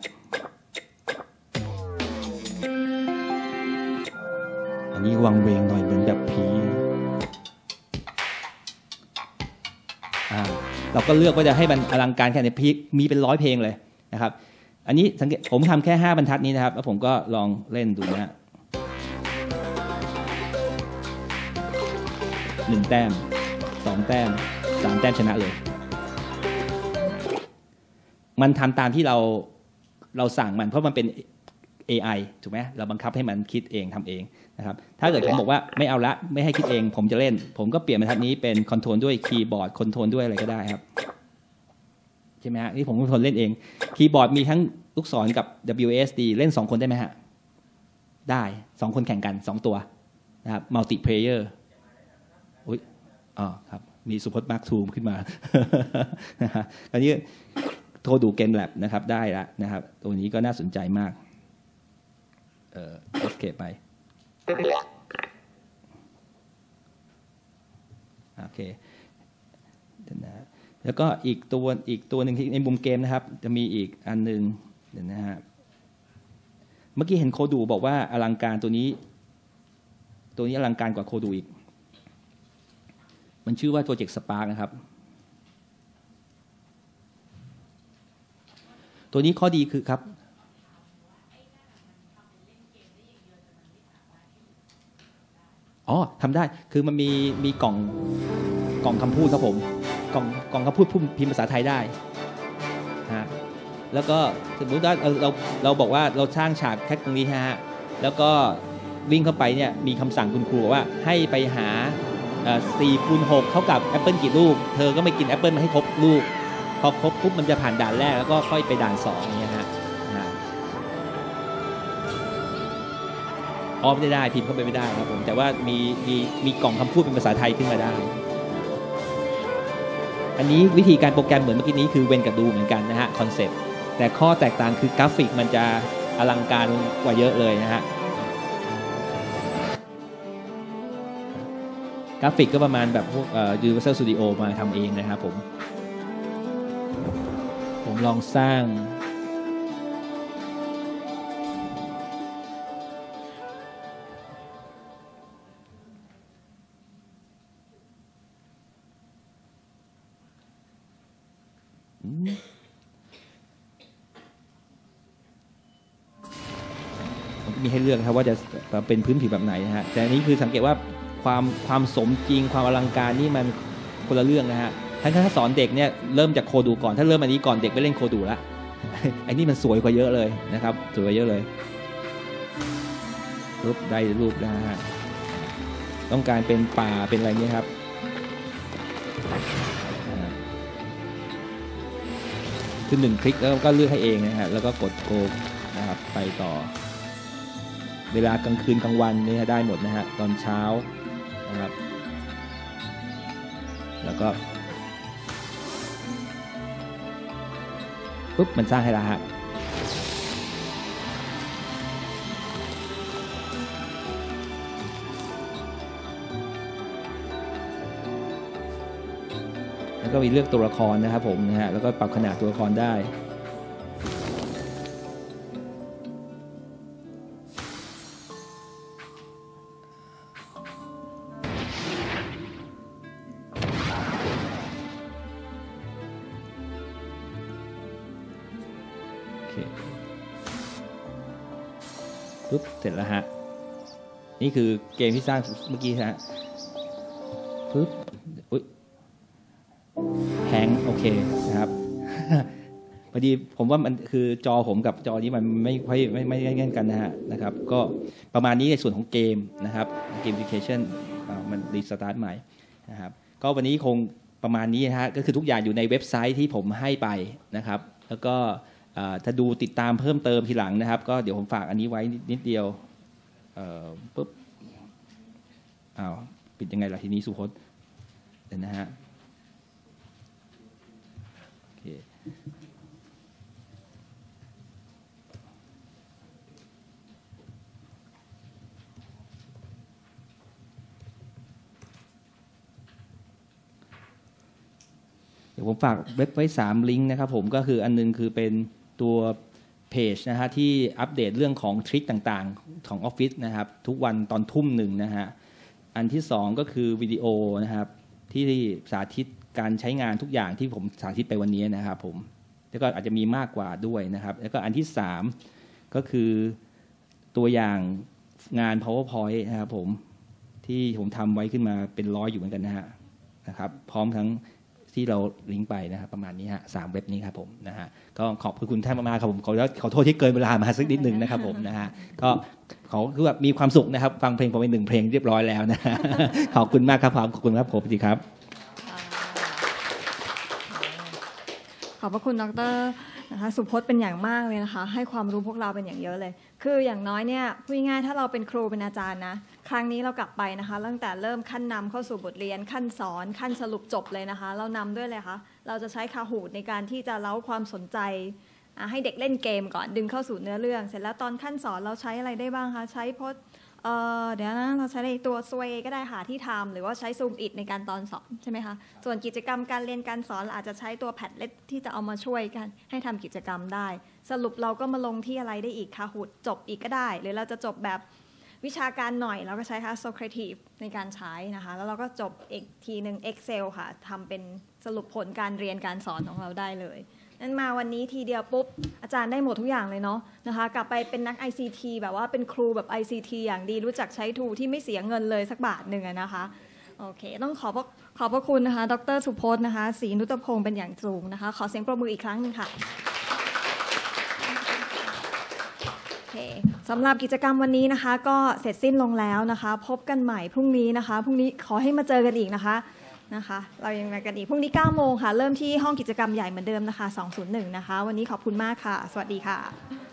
อันนี้วังเวงหน่อยเหมือนแบบผีอ่าเราก็เลือกว่าจะให้มันอลังการแค่ไหนมีเป็นร้อยเพลงเลยนะครับอันนี้สังเกตผมทำแค่ห้าบรรทัดนี้นะครับแล้วผมก็ลองเล่นดูนะฮะหนึ่งแต้มสองแต้มสามแต้มชนะเลยมันทำตามที่เราเราสั่งมันเพราะมันเป็น เอ ไอ ถูกไหมเราบังคับให้มันคิดเองทำเองนะครับถ้าเกิดผมบอกว่าไม่เอาละไม่ให้คิดเองผมจะเล่นผมก็เปลี่ยนบรรทัดนี้เป็นคอนโทรลด้วยคีย์บอร์ดคอนโทรลด้วยอะไรก็ได้ครับใช่ไหมฮะนี่ผมเป็นคนเล่นเองคีย์บอร์ดมีทั้งลูกศรกับ ดับเบิลยู เอส ดี เล่นสองคนได้ไหมฮะได้สองคนแข่งกันสองตัวนะครับมัลติเพลเยอร์อุ๊ยอ๋อครับมีสุพจน์มาร์คทูขึ้นมานะฮะตอนนี้โทรดูเกมแลบนะครับได้แล้วนะครับตัวนี้ก็น่าสนใจมากเอ่อ escape ไปโอเคนะแล้วก็อีกตัวอีกตัวหนึ่งที่ในมุมเกมนะครับจะมีอีกอันหนึ่งเดี๋ยวนะฮะเมื่อกี้เห็นโคดูบอกว่าอลังการตัวนี้ตัวนี้อลังการกว่าโคดูอีกมันชื่อว่า Project Spark นะครับตัวนี้ข้อดีคือครับอ๋อทำได้คือมันมีมีกล่องกล่องคำพูดครับผมกล่องกล่องคำพูดพิมพ์ภาษาไทยได้ฮะแล้วก็สมมติว่าเราเราเราบอกว่าเราสร้างฉากแค่ตรงนี้ฮะแล้วก็วิ่งเข้าไปเนี่ยมีคำสั่งคุณครูว่าให้ไปหาสี่คูณหกเท่ากับแอปเปิลกี่ลูกเธอก็ไม่กินแอปเปิลมาให้ครบลูกพอครบปุ๊บมันจะผ่านด่านแรกแล้วก็ค่อยไปด่านสองเนี่ยฮะออฟได้ได้พิมพ์เข้าไปไม่ได้ครับผมแต่ว่ามีมีมีกล่องคำพูดเป็นภาษาไทยขึ้นมาได้อันนี้วิธีการโปรแกรมเหมือนเมื่อกี้นี้คือเวนกับดูเหมือนกันนะฮะคอนเซ็ปต์แต่ข้อแตกต่างคือกราฟิกมันจะอลังการกว่าเยอะเลยนะฮะกราฟิกก็ประมาณแบบพวกเอ่อ Universal Studio มาทำเองนะครับผมผมลองสร้างมีให้เลือกครับว่าจะเป็นพื้นผิวแบบไหนนะฮะแต่อันนี้คือสังเกตว่าความความสมจริงความอลังการนี่มันคนละเรื่องนะฮะถ้าถ้าสอนเด็กเนี่ยเริ่มจากโคดูก่อนถ้าเริ่มอันนี้ก่อนเด็กไปเล่นโคดูละไอ้นี่มันสวยกว่าเยอะเลยนะครับสวยกว่าเยอะเลยรูปได้รูปนะฮะต้องการเป็นป่าเป็นอะไรเงี้ยครับคือหนึ่งคลิกแล้วก็เลือกให้เองนะฮะแล้วก็กดโกงนะครับไปต่อเวลากลางคืนกลางวันนี่ได้หมดนะฮะตอนเช้านะครับแล้วก็ปุ๊บมันสร้างให้แล้วครับแล้วก็มีเลือกตัวละครนะครับผมนะฮะแล้วก็ปรับขนาดตัวละครได้ปุ๊บเสร็จแล้วฮะนี่คือเกมที่สร้างเมื่อกี้ฮะปุ๊บอุ๊ยแฮงโอเคนะครับ พอดีผมว่ามันคือจอผมกับจอนี้มันไม่ค่อยไม่ไม่ใกล้กันนะฮะนะครับก็ประมาณนี้ในส่วนของเกมนะครับเกมฟิเคชันมันรีสตาร์ทใหม่นะครับก็วันนี้คงประมาณนี้นะฮะก็คือทุกอย่างอยู่ในเว็บไซต์ที่ผมให้ไปนะครับแล้วก็ถ้าดูติดตามเพิ่มเติมทีหลังนะครับก็เดี๋ยวผมฝากอันนี้ไว้นิดเดียวปุ๊บอ้าวปิดยังไงล่ะทีนี้สุพจน์เดี๋ยวนะฮะโอเคเดี๋ยวผมฝากเว็บไว้สามลิงก์นะครับผมก็คืออันนึงคือเป็นตัวเพจนะฮะที่อัปเดตเรื่องของทริคต่างๆของออฟฟิศนะครับทุกวันตอนทุ่มหนึ่งนะฮะอันที่สองก็คือวิดีโอนะครับที่สาธิตการใช้งานทุกอย่างที่ผมสาธิตไปวันนี้นะครับผมแล้วก็อาจจะมีมากกว่าด้วยนะครับแล้วก็อันที่สามก็คือตัวอย่างงาน PowerPoint นะครับผมที่ผมทำไว้ขึ้นมาเป็นร้อยอยู่เหมือนกันนะฮะนะครับพร้อมทั้งที่เราลิงก์ไปนะครับประมาณนี้ฮะสามเว็บนี้ครับผมนะฮะก็ขอบคุณท่านมากๆครับผมขอขอโทษที่เกินเวลามาสักนิดนึงนะครับผมนะฮะก็ขอคือแบบมีความสุขนะครับฟังเพลงผมไปหนึ่งเพลงเรียบร้อยแล้วนะขอบคุณมากครับขอบคุณครับผมสวัสดีครับขอบพระคุณดร.นะคะสุพจน์เป็นอย่างมากเลยนะคะให้ความรู้พวกเราเป็นอย่างเยอะเลยคืออย่างน้อยเนี่ยพูดง่ายๆถ้าเราเป็นครูเป็นอาจารย์นะครั้งนี้เรากลับไปนะคะตั้งแต่เริ่มขั้นนำเข้าสู่บทเรียนขั้นสอนขั้นสรุปจบเลยนะคะเรานำด้วยเลยค่ะเราจะใช้คาฮูดในการที่จะเล้าความสนใจให้เด็กเล่นเกมก่อนดึงเข้าสู่เนื้อเรื่องเสร็จแล้วตอนขั้นสอนเราใช้อะไรได้บ้างคะใช้โพสเอ่อเดี๋ยวนะเราใช้ในตัวสเวก็ได้ค่ะที่ทำหรือว่าใช้ซูมอิดในการตอนสอนใช่ไหมคะส่วนกิจกรรมการเรียนการสอนอาจจะใช้ตัวแพดเล็ตที่จะเอามาช่วยกันให้ทำกิจกรรมได้สรุปเราก็มาลงที่อะไรได้อีกคาฮูดจบอีกก็ได้หรือเราจะจบแบบวิชาการหน่อยเราก็ใช้ค่ะ Socrative ในการใช้นะคะแล้วเราก็จบอีกทีหนึ่ง Excel ค่ะทำเป็นสรุปผลการเรียนการสอนของเราได้เลยนั้นมาวันนี้ทีเดียวปุ๊บอาจารย์ได้หมดทุกอย่างเลยเนาะนะคะกลับไปเป็นนัก ไอ ซี ที แบบว่าเป็นครูแบบ ไอ ซี ที อย่างดีรู้จักใช้ทูที่ไม่เสียเงินเลยสักบาทหนึ่งนะคะโอเคต้องขอบขอบพระคุณนะคะดร.สุพจน์นะคะศรีนุตพงศ์เป็นอย่างสูงนะคะขอเสียงปรบมืออีกครั้งนึงค่ะสำหรับกิจกรรมวันนี้นะคะก็เสร็จสิ้นลงแล้วนะคะพบกันใหม่พรุ่งนี้นะคะพรุ่งนี้ขอให้มาเจอกันอีกนะคะนะคะเรายังมากันอีกพรุ่งนี้เก้าโมงค่ะเริ่มที่ห้องกิจกรรมใหญ่เหมือนเดิมนะคะสองศูนย์หนึ่งนะคะวันนี้ขอบคุณมากค่ะสวัสดีค่ะ